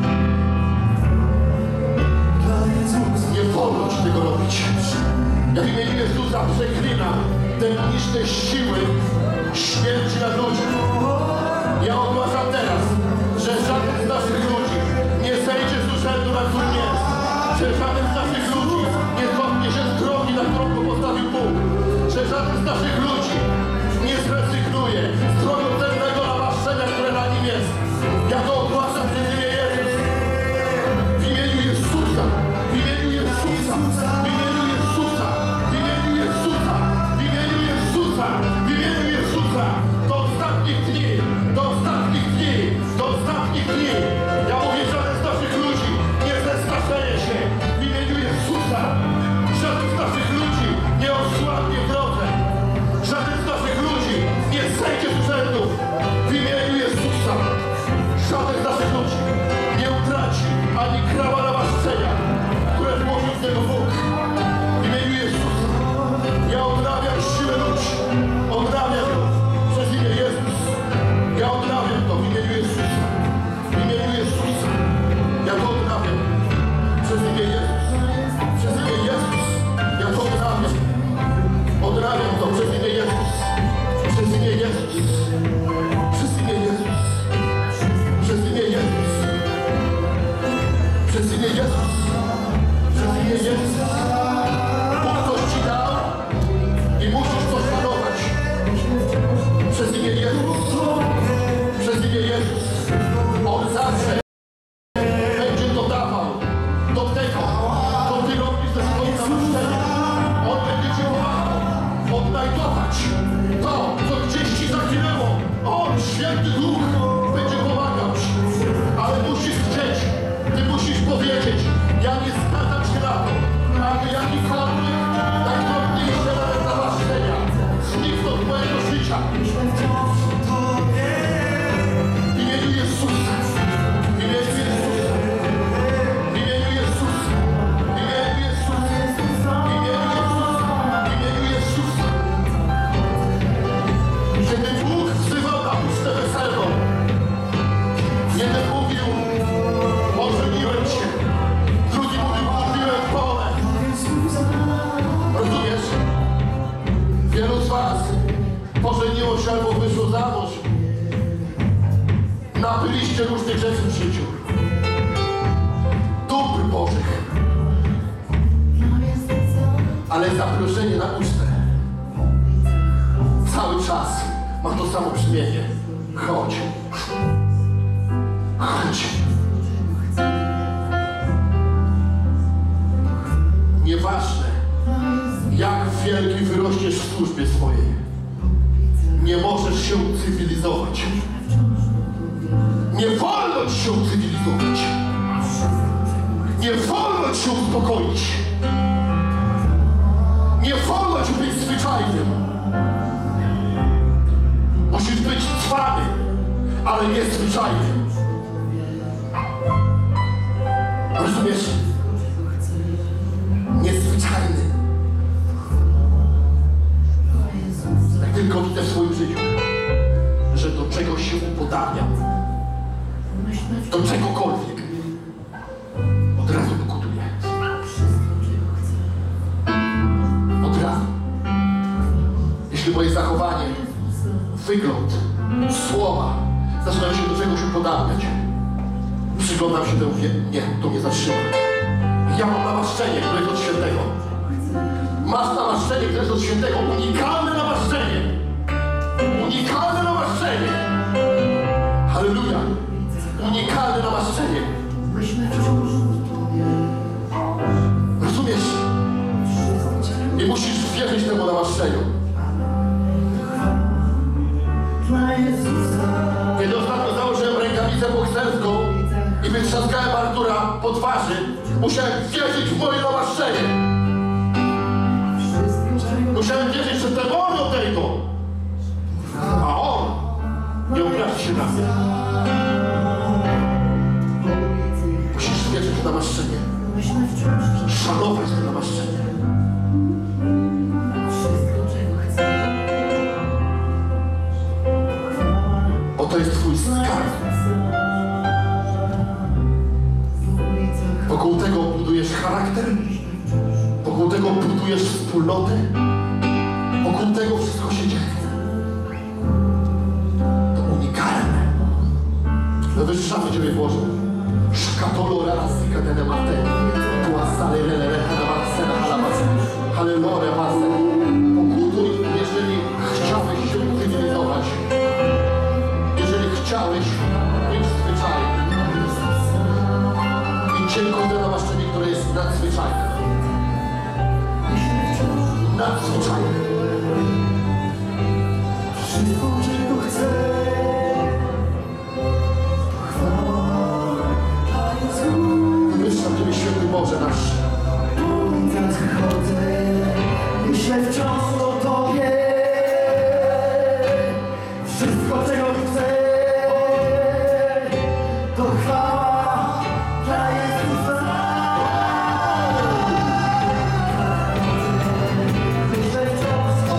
Nie wolno ci tego robić. Ja w imieniu Jezusa przeklinam demoniczne siły śmierci nad ludźmi. Ja ogłaszam teraz, że żaden z naszych ludzi nie zejdzie z urzędu, na którym jest. Że żaden z naszych ludzi nie cofnie się z drogi, na którą go postawił Bóg. Że żaden z naszych ludzi nie zrezygnuje z drogocennego namaszczenia, które na nim jest. Ja to ogłaszam w imieniu Jezus. W imieniu Jezusa. W imieniu Jezusa. W imieniu Jezusa. W imieniu Jezusa. W imieniu Jezusa. W imieniu Jezusa. Do ostatnich dni. Do ostatnich dni. Do ostatnich dni. Ja mówię, żaden z naszych ludzi nie zestarzeje się. W imieniu Jezusa. Żaden z naszych ludzi nie osłabnie w drodze. Żaden z naszych ludzi nie zejdzie z urzędu. W imieniu Jezusa. Żaden z naszych ludzi nie utraci ani grama namaszczenia, które włożył w niego Bóg. W imieniu Jezusa. Ja odnawiam siłę ludzi. Odnawiam ją przez imię Jezus. Ja odnawiam to w imieniu Jezusa. W imieniu Jezusa. Ja to odnawiam przez imię Jezus. Przez imię Jezus. Ja to odnawiam. Odnawiam to przez imię Jezus. Przez imię Jezus. Przez imię Jezus. Przez imię Jezus. Przez imię Jezus. Przez imię Jezus. Bóg coś ci dał i musisz to szanować. Przez imię Jezus. Przez imię Jezus. On zawsze będzie dodawał do tego, co ty robisz ze swoim namaszczeniem. On będzie ci pomagał odnajdować to, co gdzieś ci zaginęło. On, Święty Duch, będzie pomagał ci. Ale musisz chcieć. Ty musisz powiedzieć: ja nie zgadzam się na to, aby jakikolwiek najdrobniejsze nawet namaszczenia znikną z mojego życia. W imieniu Jezusa. W imieniu Jezusa. W imieniu Jezusa. W imieniu Jezusa. W imieniu Jezusa. W imieniu Jezusa. Kiedy Bóg wzywał na ucztę weselną, jeden mówił: ożeniłem się. Drugi mówił: kupiłem pole. Rozumiesz? Wielu z was pożeniło się albo wyszło za mąż. Nabyliście różnych rzeczy w życiu. Dóbr Bożych. Ale zaproszenie na ucztę cały czas ma to samo brzmienie. Chodź. Chodź. Nieważne, jak wielki wyrośniesz w służbie swojej, nie możesz się ucywilizować. Nie wolno ci się ucywilizować. Nie wolno ci uspokoić. Nie wolno ci być zwyczajnym. Musisz być trwany, ale nie zwyczajny. Rozumiesz? Niezwyczajny. Jak tylko widzę w swoim życiu, że do czegoś się upodabniam, do czegokolwiek, od razu pokutuję. Od razu. Jeśli moje zachowanie, wygląd, słowa zaczynają się do czegoś upodabniać, przyglądam się temu, wie, nie, to mnie zatrzyma. Ja mam namaszczenie, które jest od świętego. Masz namaszczenie, które jest od świętego. Unikalne namaszczenie. Unikalne namaszczenie. Halleluja. Unikalne namaszczenie. Rozumiesz? I musisz wierzyć temu namaszczeniu. Kiedy ostatnio założyłem rękawicę bokserską i wytrzaskałem Artura po twarzy, musiałem wierzyć w moje namaszczenie. Musiałem wierzyć, że demony odejdą. A on nie obrazi się na mnie. Musisz wierzyć w namaszczenie. Szanować to namaszczenie. Bo to jest twój skarb. Wokół tego budujesz charakter. Wokół tego budujesz wspólnotę. Wokół tego wszystko się dzieje. To unikalne. Wywyższamy Ciebie, Boże. Szkatolo razy katene mate. Tua sale lele halamasena halamas. Hallelore mase. Pokutuj, jeżeli chciałeś się cywilizować. Jeżeli chciałeś być zwyczajny. I dziękuję za namaszczenie, które jest nadzwyczajne. Nadzwyczajne. Wszystko, czego chcę, Wywyższam Ciebie, święty Boże nasz. teraz chodzę, myślę wciąż o Tobie. Wszystko, czego chcę, to chwała dla Jezusa. Myślę wciąż o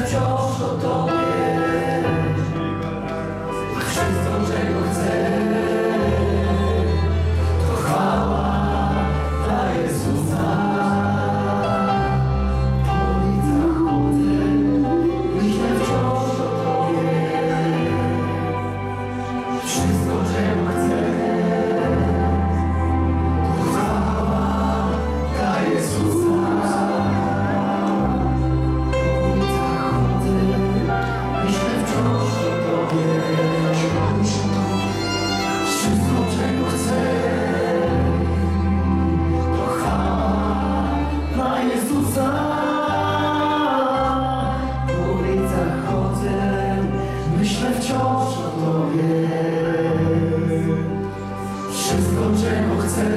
wciąż o Tobie. Wszystko, czego chcę, to chwała dla Jezusa. Po ulicach chodzę, myślę wciąż o Tobie. Wszystko, czego chcę, to chwała dla Jezusa. Po ulicach chodzę, myślę wciąż o Tobie. Wszystko, czego chcę, to chwała dla Jezusa. Po ulicach chodzę, myślę wciąż o Tobie. Wszystko, czego chcę,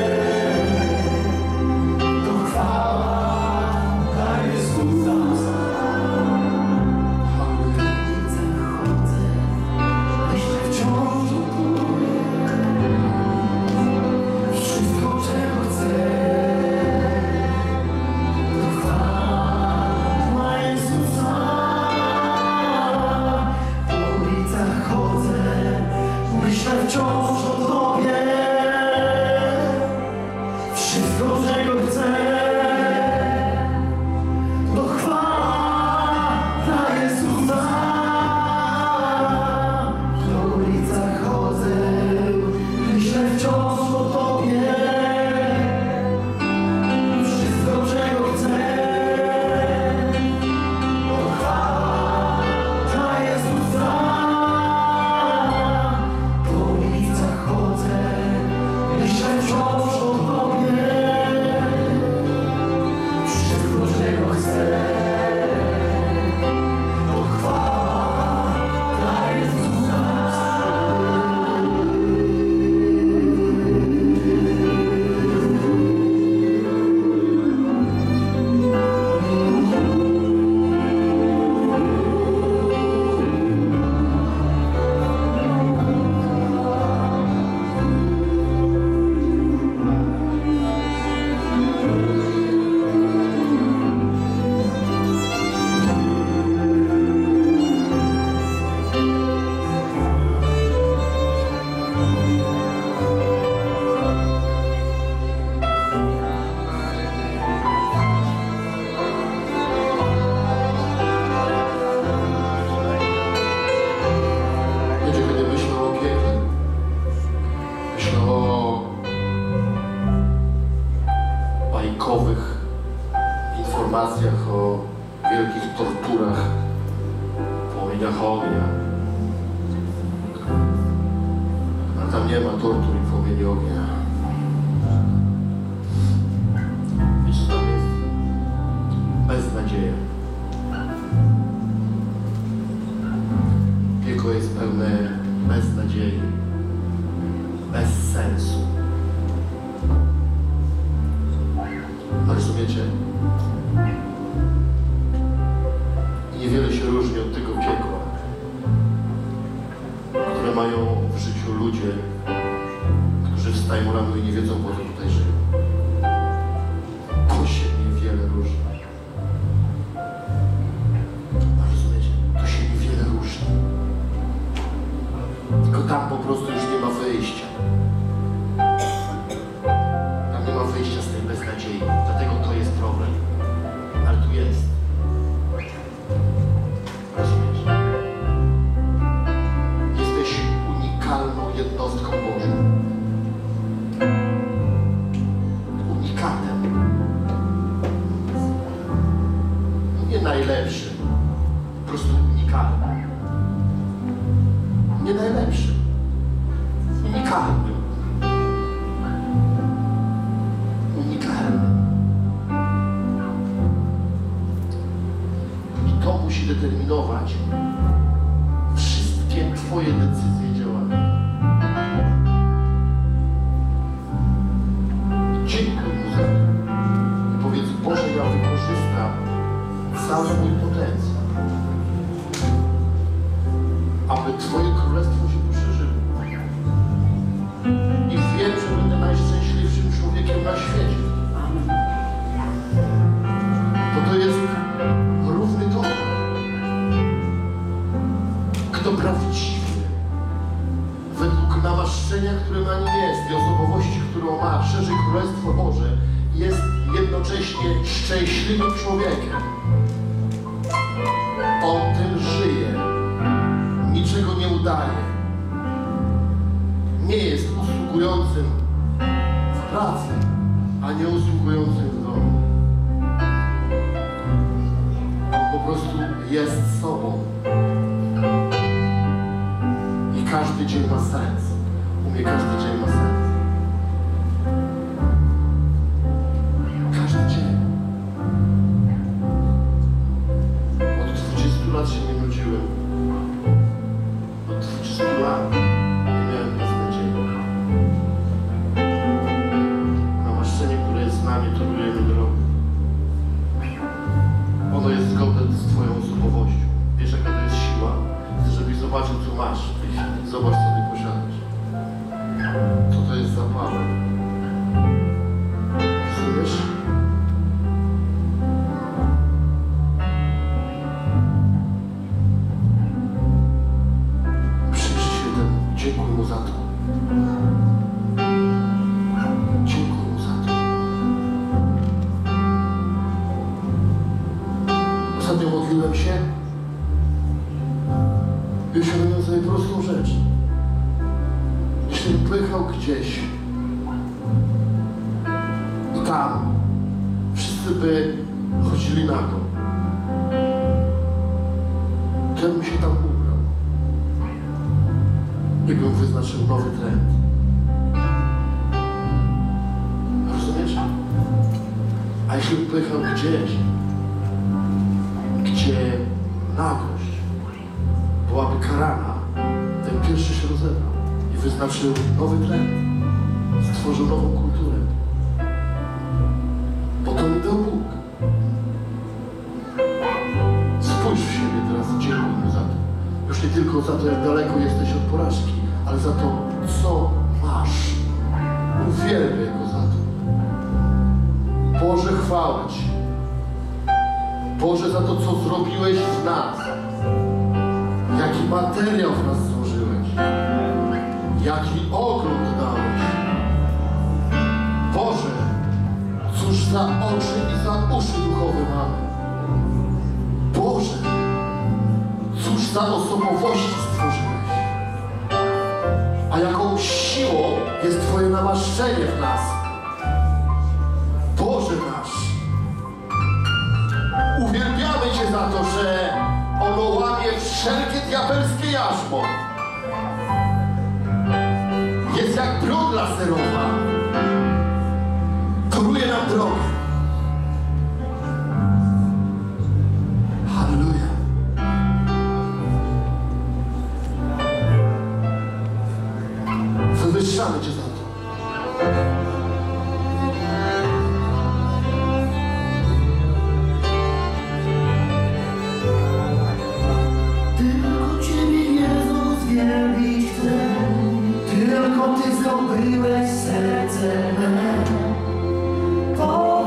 to chwała dla Jezusa. Po ulicach chodzę, myślę wciąż o Tobie. Wszystko, czego chcę, to chwała dla Jezusa. Po ulicach chodzę, myślę wciąż o Tobie. Wszystko, czego chcę, to chwała dla Jezusa. Po ulicach chodzę, myślę wciąż o Tobie. Wszystko, czego chcę, to chwała dla Jezusa. Po ulicach chodzę, myślę wciąż o Tobie. Wszystko, czego chcę, to chwała dla Jezusa. Wiecie, kiedy myślę o piekle, myślę o bajkowych informacjach o wielkich torturach, płomieniach ognia. A tam nie ma tortur i płomieni ognia. Wiecie, tam jest beznadzieja. Piekło jest pełne beznadziei, bez sensu. A rozumiecie? I niewiele się różni od tego piekła, które mają w życiu ludzie, którzy wstają rano i nie wiedzą, po co tutaj żyją. To się niewiele różni. A rozumiecie? To się niewiele różni. Tylko tam po prostu już nie ma wyjścia. Tam nie ma wyjścia z tej beznadziei. Dlatego to jest problem. Ale tu jest. Rozumiesz? Jesteś unikalną jednostką Bożą. Unikatem. Nie najlepszy. Po prostu unikalny. Nie najlepszy. Unikalny. Unikalny. I to musi determinować wszystkie Twoje decyzje i działania. Dziękuj Mu za to. I powiedz: Boże, ja wykorzystam cały mój potencjał, aby Twoje królestwo się poszerzyło. I wiem, że będę najszczęśliwszym człowiekiem na świecie. Bo to jest równy tok. to prawdziwie, według namaszczenia, które na nim jest i osobowości, którą ma, szerzy Królestwo Boże, jest jednocześnie szczęśliwym człowiekiem. On tym żyje, niczego nie udaje. Nie jest usługującym w pracy, a nie usługującym w domu. On po prostu jest sobą. I każdy dzień ma sens. U mnie każdy dzień ma sens. Każdy dzień. Od dwudziestu lat się nie nudziłem. Od dwudziestu lat nie miałem beznadziei. Namaszczenie, które jest z nami, torujemy drogę. Ono jest zgodne z Twoją osobowością. Wiesz, jaka to jest siła? Chcę, żebyś zobaczył, co masz w tej chwili. Zobacz, co Ty posiadasz. Co to jest za Paweł? Rozumiesz? Przyjrzyj się temu. Dziękuj Mu za to. Dziękuj Mu za to. Ostatnio modliłem się i uświadomiłem sobie prostą rzecz. Jeśli bym pojechał gdzieś i tam wszyscy by chodzili nago, to ja bym się tam ubrał i bym wyznaczył nowy trend. Rozumiesz? A jeśli bym pojechał gdzieś, gdzie nagość byłaby karana, ten pierwszy się rozebrał i wyznaczył nowy trend, stworzył nową kulturę. Bo to mi dał Bóg. Spójrz w siebie teraz i dziękuj Mu za to. Już nie tylko za to, jak daleko jesteś od porażki, ale za to, co masz. Uwielbiaj Go za to. Boże, chwała Ci. Boże, za to, co zrobiłeś w nas. Jaki materiał w nas złożyłeś. Jaki ogląd dałeś. Boże, cóż za oczy i za uszy duchowe mamy. Boże, cóż za osobowości stworzyłeś. A jaką siłą jest Twoje namaszczenie w nas. Boże nasz, uwielbiamy Cię za to, że ono łamie wszelkie diabelskie jarzmo. Jest jak broń laserowa. Toruje nam drogę. Halleluja. Wywyższamy Cię za to. Tylko Ciebie, Jezus, wielbić chcę. Tylko Ty zdobyłeś serce me.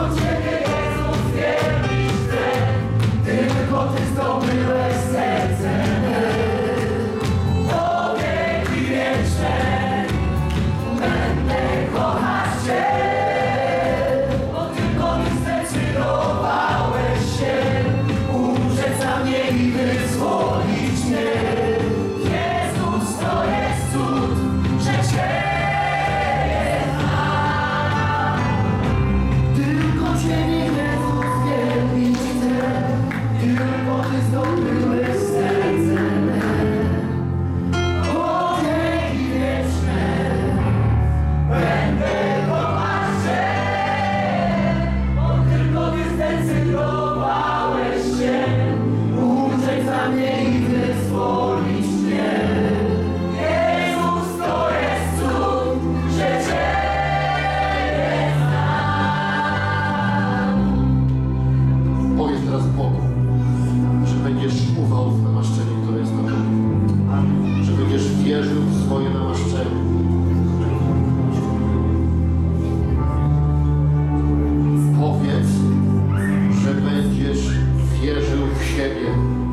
Ciebie, Jezus, wielbić chcę. Tylko Ty zdobyłeś serce me. O wieki wieczne będę kochać Cię, bo tylko Ty zdecydowałeś się umrzeć za mnie i wyzwolić mnie. Jezus, to jest cud, że Cię tylko Ciebie, Jezus, wielbić chcę. Tylko Ty zdobyłeś serce me. O wieki wieczne będę kochać Cię, bo tylko Ty zdecydowałeś się umrzeć za mnie i wyzwolić mnie. Jezus, to jest cud, że Ciebie znam. Powiedz teraz Bogu, że będziesz ufał w namaszczenie, które jest na tobie. Że będziesz wierzył w swoje namaszczenie. Powiedz, że będziesz wierzył w siebie.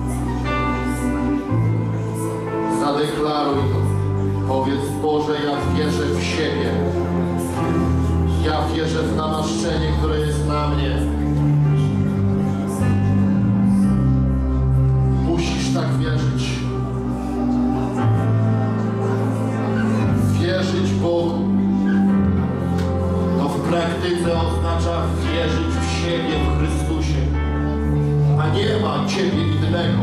Zadeklaruj to. Powiedz, Boże, ja wierzę w siebie. Ja wierzę w namaszczenie, które jest na mnie. Musisz tak wierzyć. Wierzyć Bogu. To w praktyce oznacza wierzyć w siebie w Chrystusie. A nie ma Ciebie innego.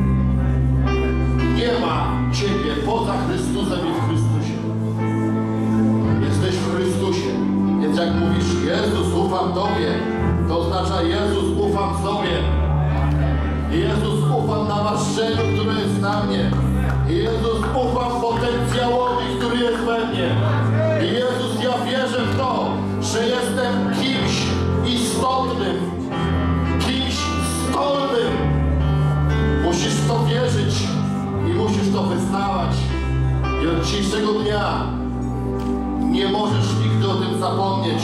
Nie ma Ciebie poza Chrystusem i w Chrystusie. Jesteś w Chrystusie. Więc jak mówisz, Jezus, ufam Tobie, to oznacza, Jezus, ufam sobie. Jezus, ufam namaszczeniu, które jest na mnie. Jezus, ufam potencjałowi, który jest we mnie. Jezus, ja wierzę w to, że jestem kimś istotnym, kimś zdolnym. Musisz w to wierzyć i musisz to wyznawać. I od dzisiejszego dnia nie możesz nigdy o tym zapomnieć.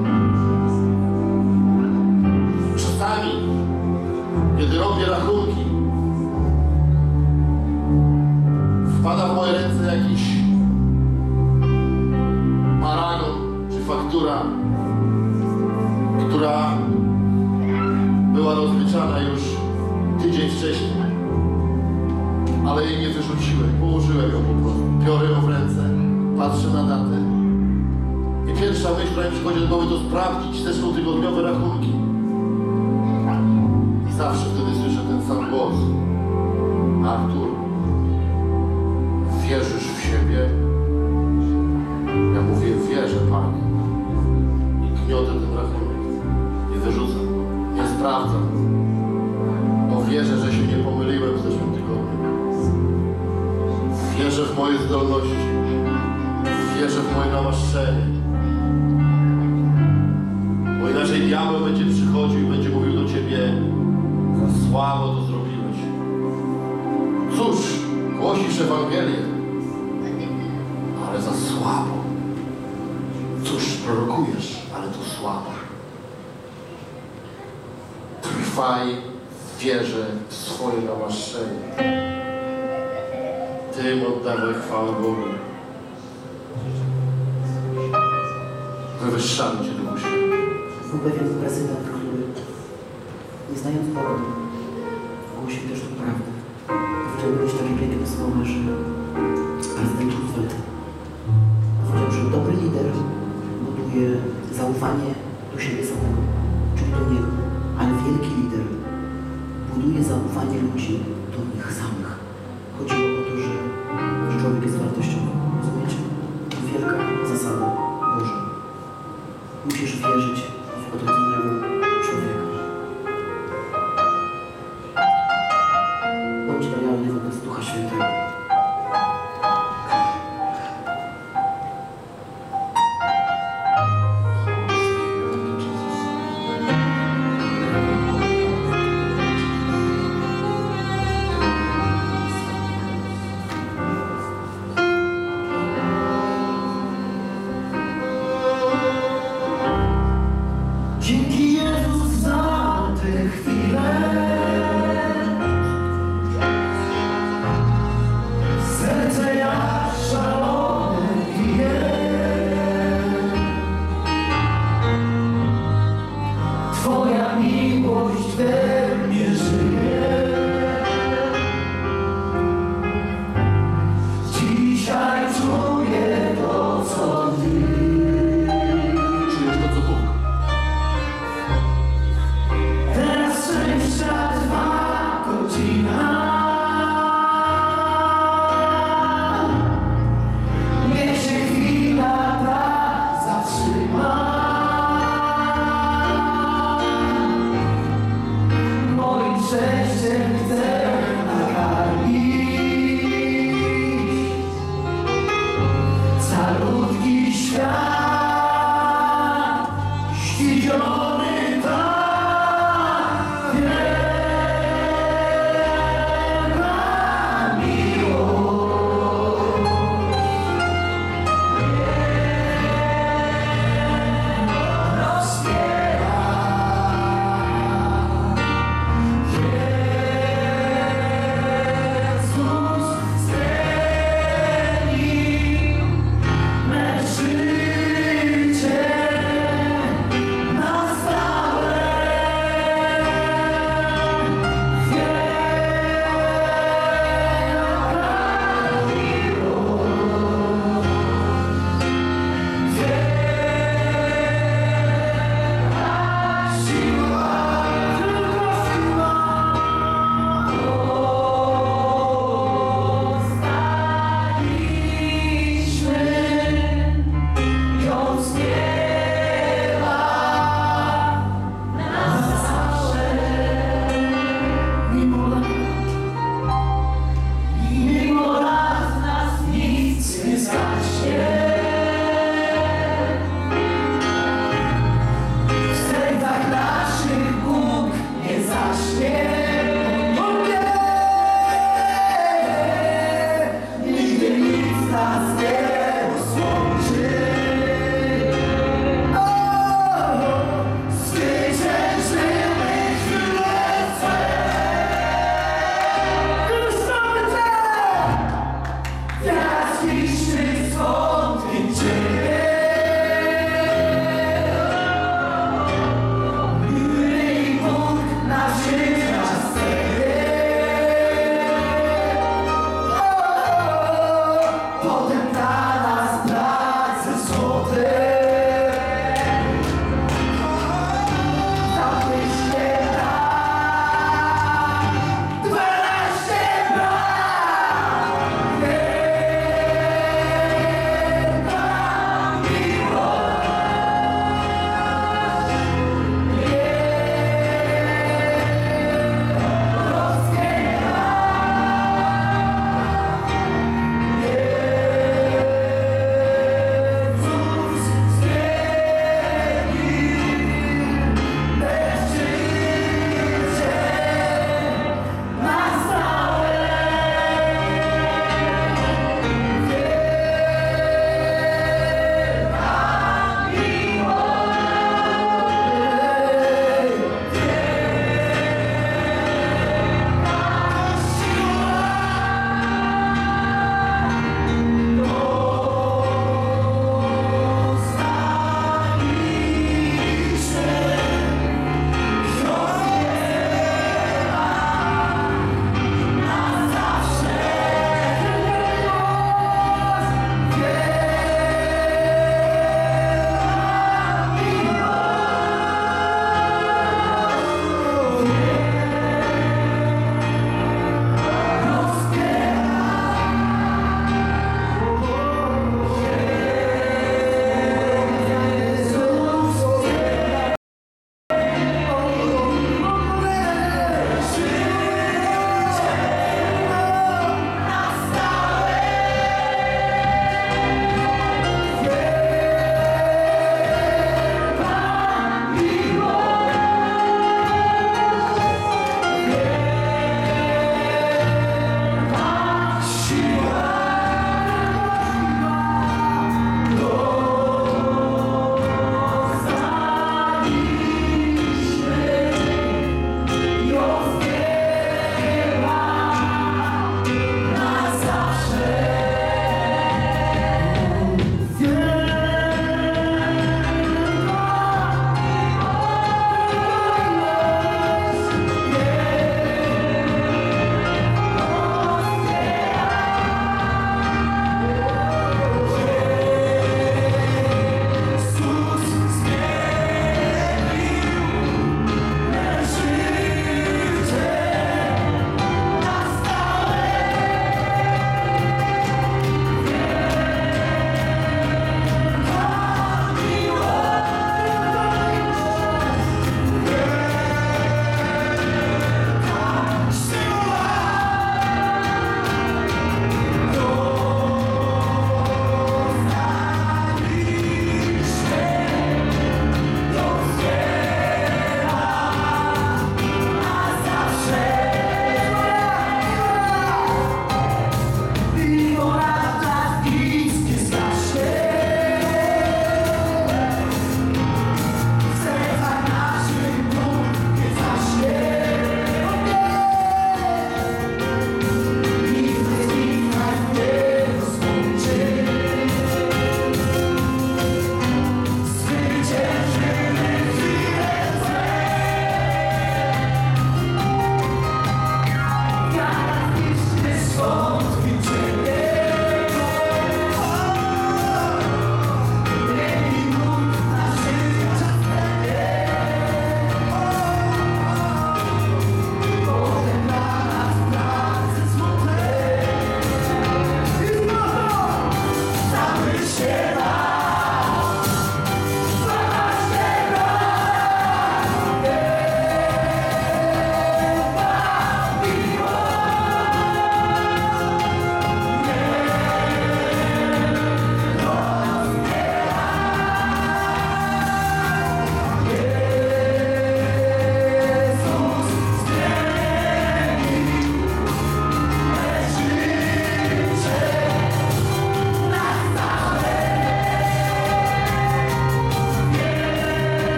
Czasami, kiedy robię rachunki, wpada w moje ręce jakiś paragon czy faktura, która była rozliczana już tydzień wcześniej, ale jej nie wyrzuciłem, położyłem ją po prostu. Biorę ją w ręce, patrzę na datę i pierwsza myśl, która mi przychodzi do głowy, to sprawdzić zeszłotygodniowe rachunki. I zawsze wtedy słyszę ten sam głos. Artur, wierzysz w siebie? Ja mówię, wierzę, Panie. I gniotę ten rachunek. Nie wyrzucam. Nie sprawdzam. Bo wierzę, że się nie pomyliłem w zeszłym tygodniu. Wierzę w moje zdolności. Wierzę w moje namaszczenie. Bo inaczej diabeł będzie przychodził i będzie mówił do Ciebie, za słabo to zrobiłeś. Cóż, głosisz Ewangelię, ale za słabo. Cóż, prorokujesz, ale to słabo. Trwaj w wierze w swoje namaszczenie. Tym oddawaj chwałę Bogu. Wywyższamy Cię, Duchu Święty. Był pewien prezydent, który, nie znając Boga, głosił też tą prawdę. Powiedział kiedyś takie piękne słowa, że prezydent Roosevelt powiedział, że dobry lider buduje zaufanie do siebie samego, czyli do niego, ale wielki lider buduje zaufanie ludzi do nich samych. Chodziło o to, że, że człowiek jest wartościowy. Rozumiecie? To wielka zasada Boża. Musisz wierzyć w odrodzonego człowieka. Bądź lojalny wobec Ducha Świętego. Dzięki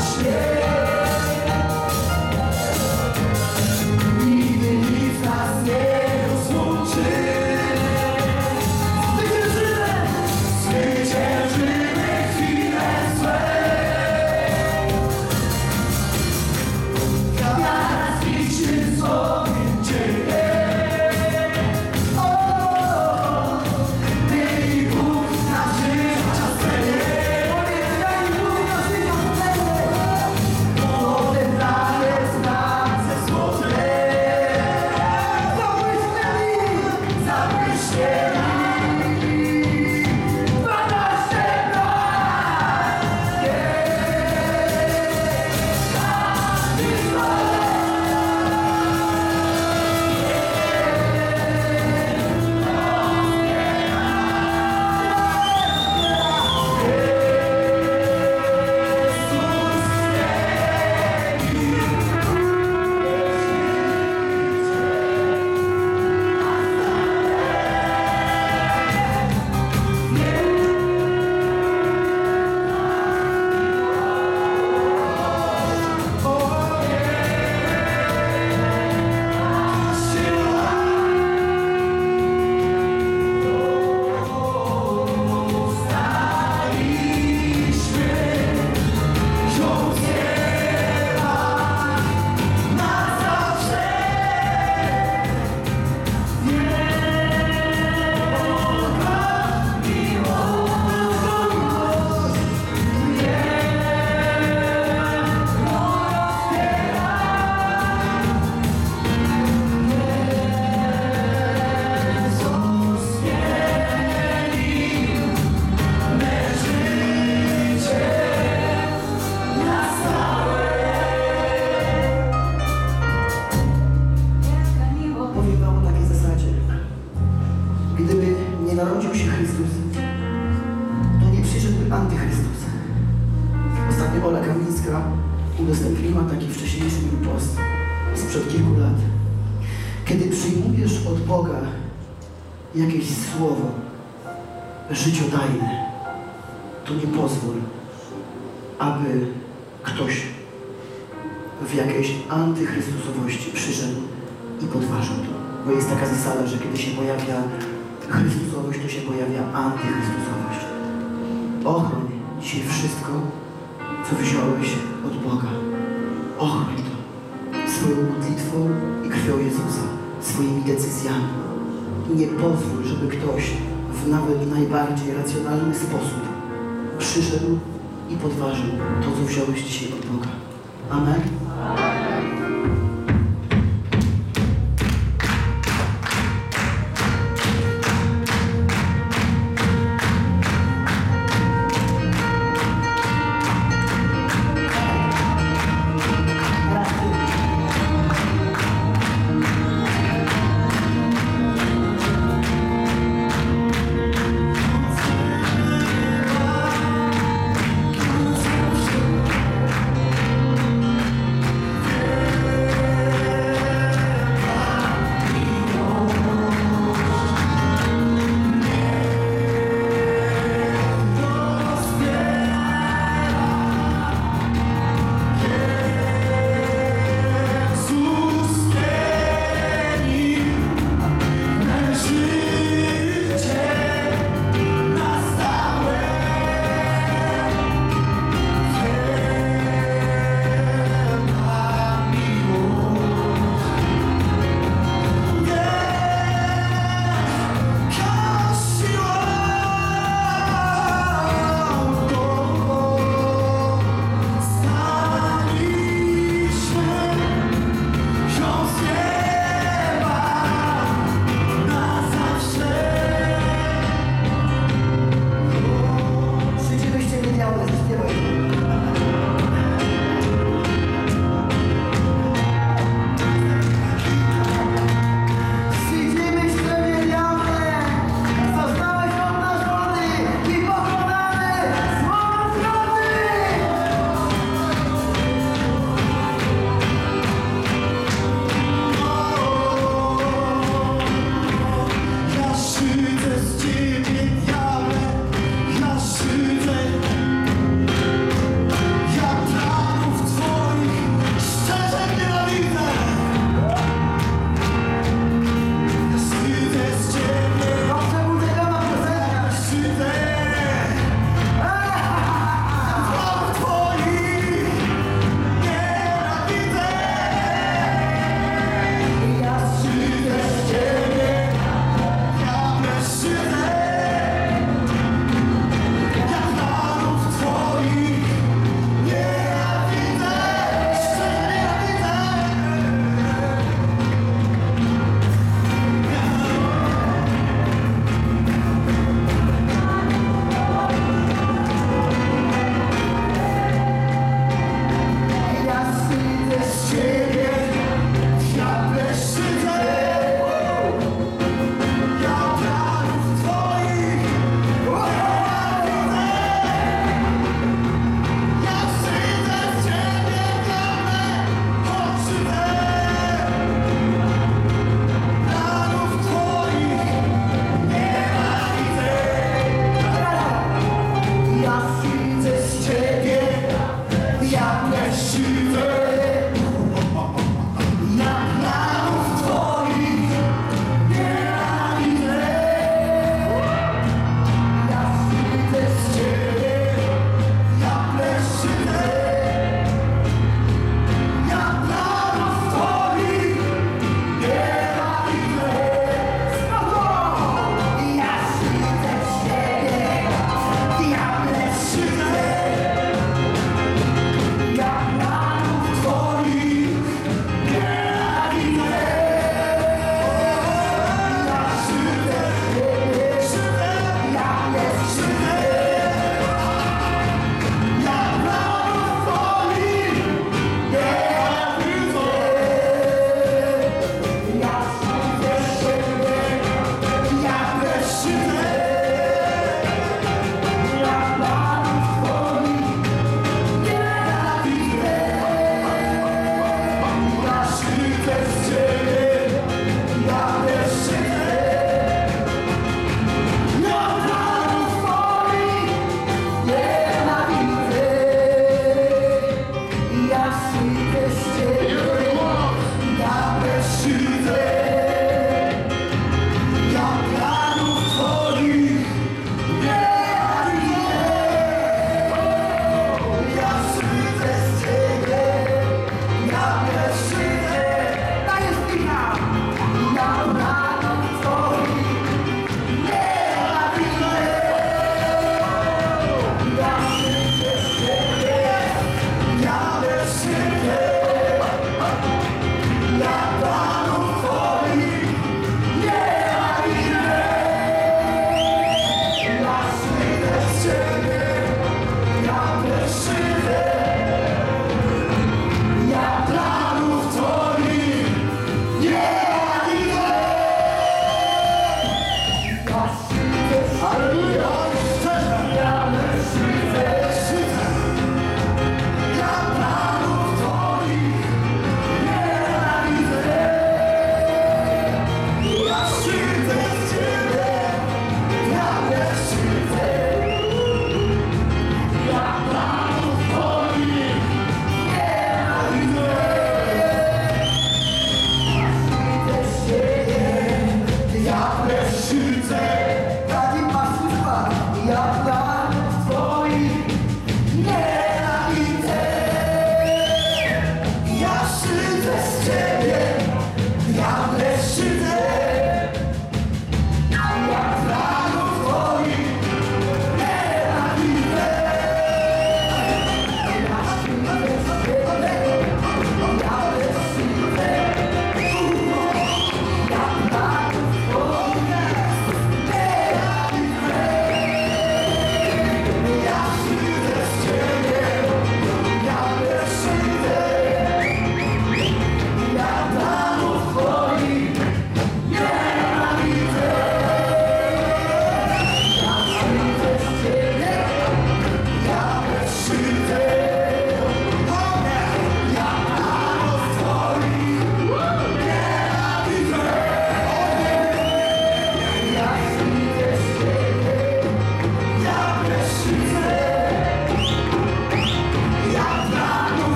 narodził się Chrystus, to nie przyszedł antychrystus. Ostatnio Ola Kamińska udostępniła taki wcześniejszy mój post sprzed kilku lat. Kiedy przyjmujesz od Boga jakieś słowo życiodajne, to nie pozwól, aby ktoś w jakiejś antychrystusowości przyszedł i podważył to. Bo jest taka zasada, że kiedy się pojawia Chrystusowość, to się pojawia antychrystusowość. Ochroń dzisiaj wszystko, co wziąłeś od Boga. Ochroń to swoją modlitwą i krwią Jezusa, swoimi decyzjami. Nie pozwól, żeby ktoś w nawet najbardziej racjonalny sposób przyszedł i podważył to, co wziąłeś dzisiaj od Boga. Amen. Wiesz,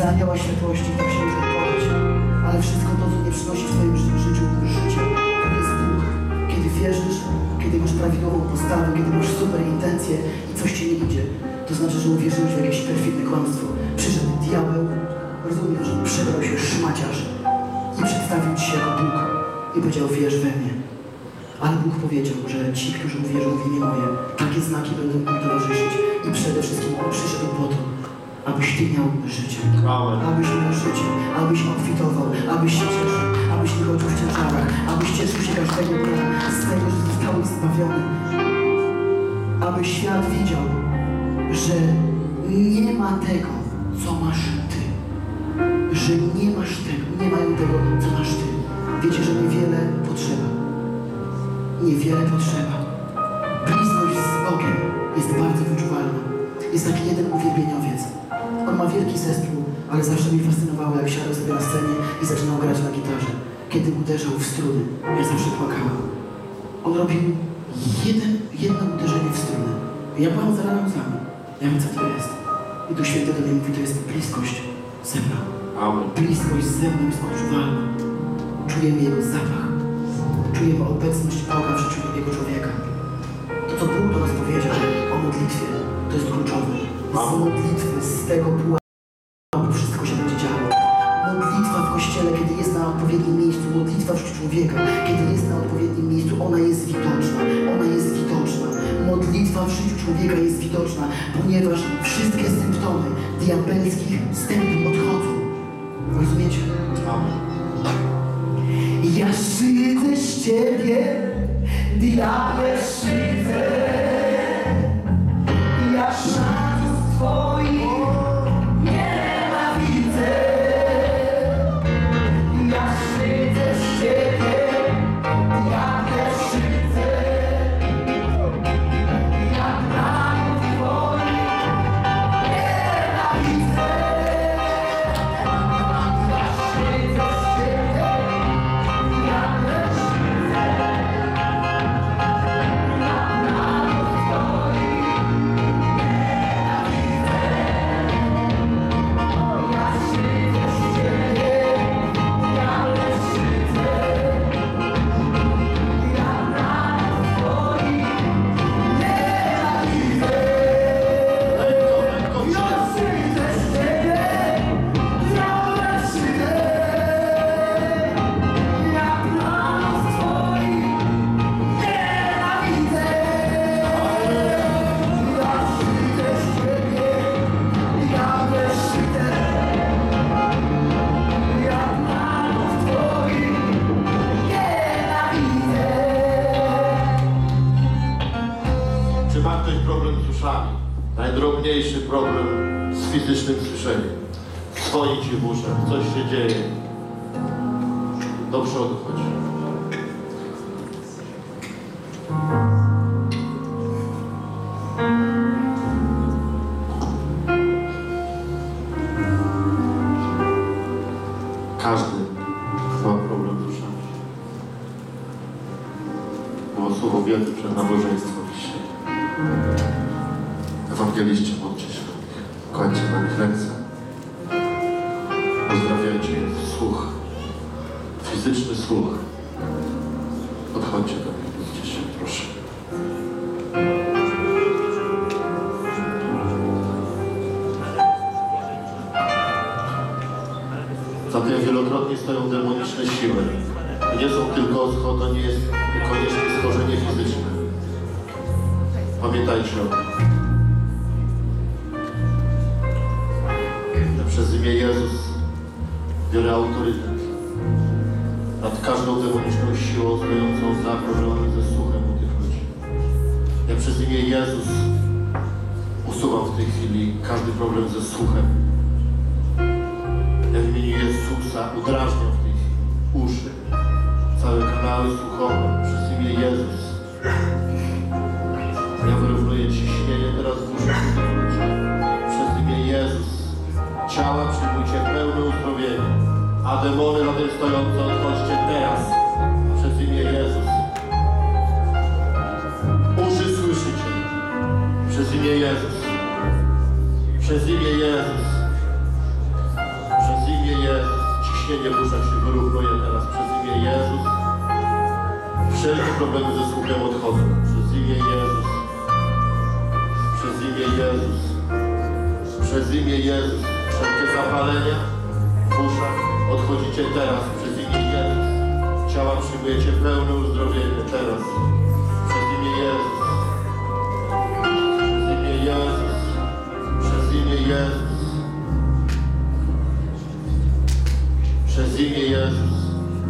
anioła światłości, tak się może podać. Ale wszystko to, co nie przynosi w Twoim ży- życiu życia, to jest Bóg. Kiedy wierzysz, kiedy masz prawidłową postawę, kiedy masz super intencje i coś Ci nie idzie, to znaczy, że uwierzyłeś w jakieś perfidne kłamstwo. Przyszedł diabeł, rozumiesz, przebrał się szmaciarz i przedstawił Ci się jako Bóg i powiedział, wierz we mnie. Ale Bóg powiedział, że ci, którzy uwierzą w imię moje, takie znaki będą mi towarzyszyć. I przede wszystkim On przyszedł po to, abyś Ty miał życie. Amen. Abyś miał życie, abyś obfitował, abyś się cieszył, abyś nie chodził w ciężarach, abyś cieszył się każdego dnia z tego, że zostałeś zbawiony. Aby świat widział, że nie ma tego, co masz Ty. Że nie masz tego, nie mają tego, co masz Ty. Wiecie, że niewiele potrzeba. Niewiele potrzeba. Bliskość z Bogiem jest bardzo wyczuwalna. Jest taki jeden uwielbieniowiec. On ma wielki zespół, ale zawsze mnie fascynowało, jak siadał sobie na scenie i zaczynał grać na gitarze. Kiedy uderzał w struny, ja zawsze płakałam. On robił jeden, jedno uderzenie w strunę. Ja byłam zarana łzami. Ja wiem, co to jest. I Duch Święty do mnie mówi, to jest bliskość ze mną. Amen. Bliskość ze mną jest odczuwalna. Czujemy Jego zapach. Czujemy obecność Boga w życiu drugiego człowieka. To, co Bóg do nas powiedział o modlitwie, to jest kluczowe. Z modlitwy, z tego pułapu wszystko się będzie działo. Modlitwa w Kościele, kiedy jest na odpowiednim miejscu, modlitwa w życiu człowieka, kiedy jest na odpowiednim miejscu, ona jest widoczna. Ona jest widoczna. Modlitwa w życiu człowieka jest widoczna, ponieważ wszystkie symptomy diabelskich stępów odchodzą. Rozumiecie? Amen. Ja szydzę z Ciebie, diable szydzę. Ja szatów Twoich nienawidzę. Ja szydzę z Ciebie, diable szydzę. Ja planów Twoich nienawidzę. Ja szydzę z Ciebie. Czy ma ktoś problem z uszami? Najdrobniejszy problem z fizycznym słyszeniem. Dzwoni ci w uszach, coś się dzieje. Do przodu chodź. Każdy ma problem z uszami. Było słowo wielkie przed nabożeństwem dzisiaj. Ewangeliście, modlcie się do nich. Kładźcie na nich ręce. Pozdrawiajcie ich. Słuch. Fizyczny słuch. Podchodźcie do nich. Modlcie się, proszę. Za tym wielokrotnie stoją demoniczne siły. To nie są tylko, to nie jest koniecznie schorzenie fizyczne. Pamiętajcie o tym. Ja przez imię Jezus biorę autorytet nad każdą demoniczną siłą stojącą za problemami ze słuchem u tych ludzi. Ja przez imię Jezus usuwam w tej chwili każdy problem ze słuchem. Ja w imieniu Jezusa udrażniam w tej chwili uszy, całe kanały słuchowe przez imię Jezus. Ja wyrównuję ciśnienie teraz w uszach tych ludzi. Przez imię Jezus. Ciała przyjmujcie pełne uzdrowienie, a demony na tym stojące odchodźcie teraz. Przez imię Jezus. Uszy słyszycie. Przez imię Jezus. Przez imię Jezus. Jezus. Ciśnienie w uszach się wyrównuje teraz przez imię Jezus. Wszelkie problemy ze słuchem odchodzą. Przez imię Jezus. Przez imię Jezus. Przez imię Jezus. Wszelkie zapalenia w uszach odchodzicie teraz. Przez imię Jezus. Ciała przyjmujecie pełne uzdrowienie teraz. Przez imię Jezus. Przez imię Jezus. Przez imię Jezus. Przez imię Jezus.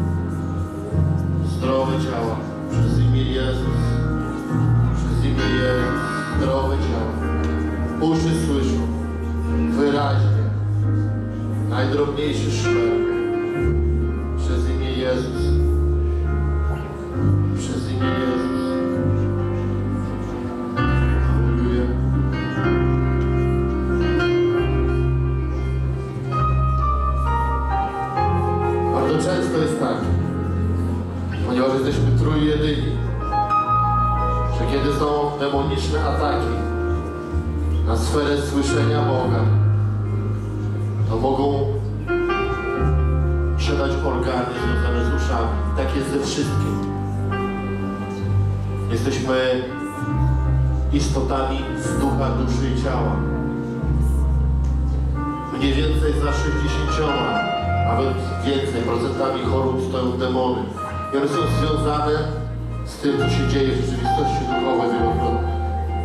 Zdrowe ciała. Przez imię Jezus. Przez imię Jezus. Zdrowe ciała. Uszy słyszą wyraźnie. Najdrobniejszy szmer. Przez imię Jezus. Przez imię Jezus. Halleluja. Bardzo często jest tak, ponieważ jesteśmy trójjedyni, że kiedy są demoniczne ataki na sferę słyszenia Boga, to mogą siadać organy związane z uszami. Tak jest ze wszystkim. Jesteśmy istotami z ducha, duszy i ciała. Mniej więcej za sześćdziesięcioma, nawet więcej procentami chorób stoją demony. I one są związane z tym, co się dzieje w rzeczywistości duchowej wielokrotnie.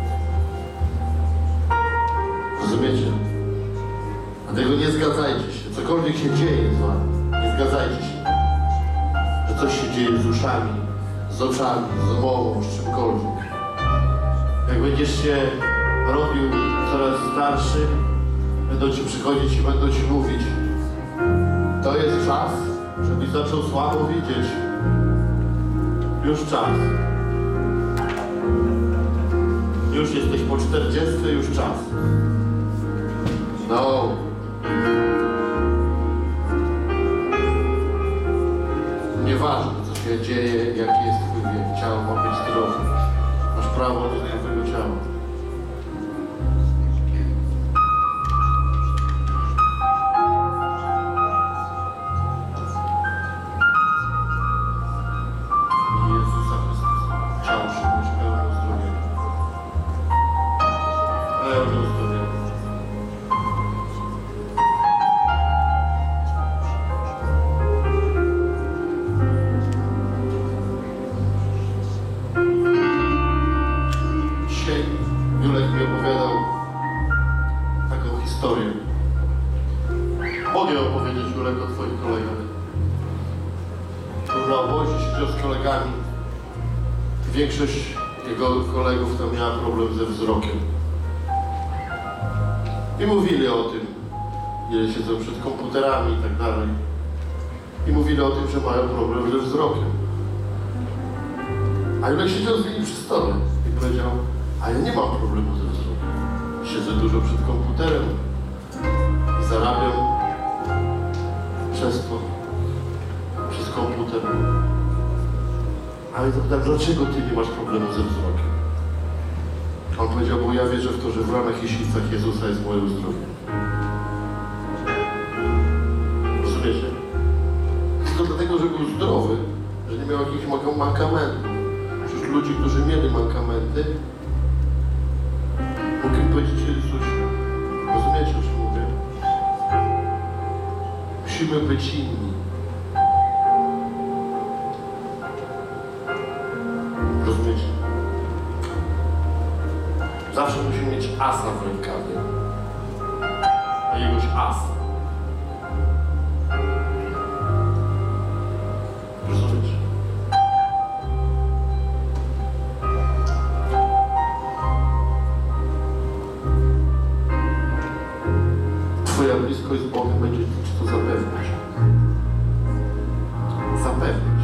Rozumiecie? Dlatego nie zgadzajcie się. Cokolwiek się dzieje z wami, nie zgadzajcie się. Że coś się dzieje z uszami, z oczami, z mową, z czymkolwiek. Jak będziesz się robił coraz starszy, będą ci przychodzić i będą ci mówić: to jest czas, żebyś zaczął słabo widzieć. Już czas. Już jesteś po czterdziestce, już czas. No. Nieważne, co się dzieje, jaki jest twój wiek. Ciało ma być zdrowe. Masz prawo do zdrowego ciała. Jezusa Chrystusa. Ciało przyjąć pełne uzdrowienie. Pełne uzdrowienie. Dzisiaj Julek mi opowiadał taką historię. Mogę opowiedzieć, Julek, o twoich kolegach. Był na obozie, siedział z kolegami. Większość jego kolegów tam miała problem ze wzrokiem. I mówili o tym, ile siedzą przed komputerami i tak dalej. I mówili o tym, że mają problem ze wzrokiem. A Julek siedział z nimi przy stole i powiedział: a ja nie mam problemu ze wzrokiem. Siedzę dużo przed komputerem i zarabiam przez to, przez komputer. Ale zapytałem: dlaczego ty nie masz problemu ze wzrokiem? On powiedział: bo ja wierzę w to, że w ranach i sicach Jezusa jest moje uzdrowienie. Rozumiecie? Tylko dlatego, że był zdrowy, że nie miał jakichś mankamentów. Przecież ludzi, którzy mieli mankamenty, mogli powiedzieć: Jezusie, rozumiecie, o czym mówię? Musimy być inni. Rozumiecie? Zawsze musimy mieć asa w rękawie. Jakiegoś asa. Rozumiecie? Twoja bliskość z Bogiem będzie ci to zapewnić. Zapewnić.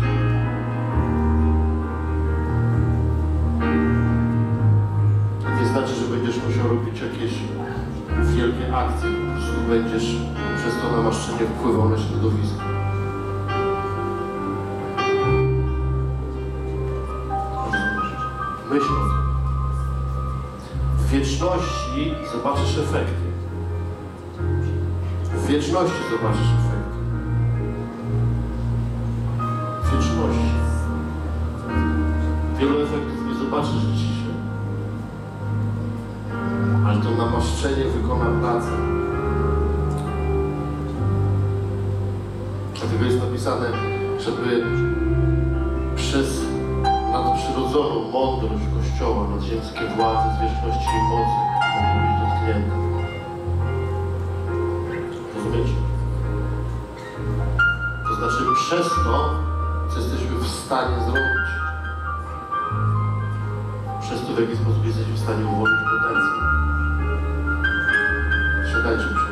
To nie znaczy, że będziesz musiał robić jakieś wielkie akcje. Po prostu będziesz przez to namaszczenie wpływał na środowisko. Myśl o tym. W wieczności zobaczysz efekty. W wieczności zobaczysz efekty. wieczności. Wielu efektów nie zobaczysz dzisiaj, ale to namaszczenie wykona pracę. Dlatego jest napisane, żeby przez nadprzyrodzoną mądrość Kościoła, nadziemskie władze, zwierzchności i mocy mogły być dotknięte. Rozumiecie? To znaczy przez to, co jesteśmy w stanie zrobić. Przez to, w jaki sposób jesteśmy w stanie uwolnić potencjał. Siadajcie,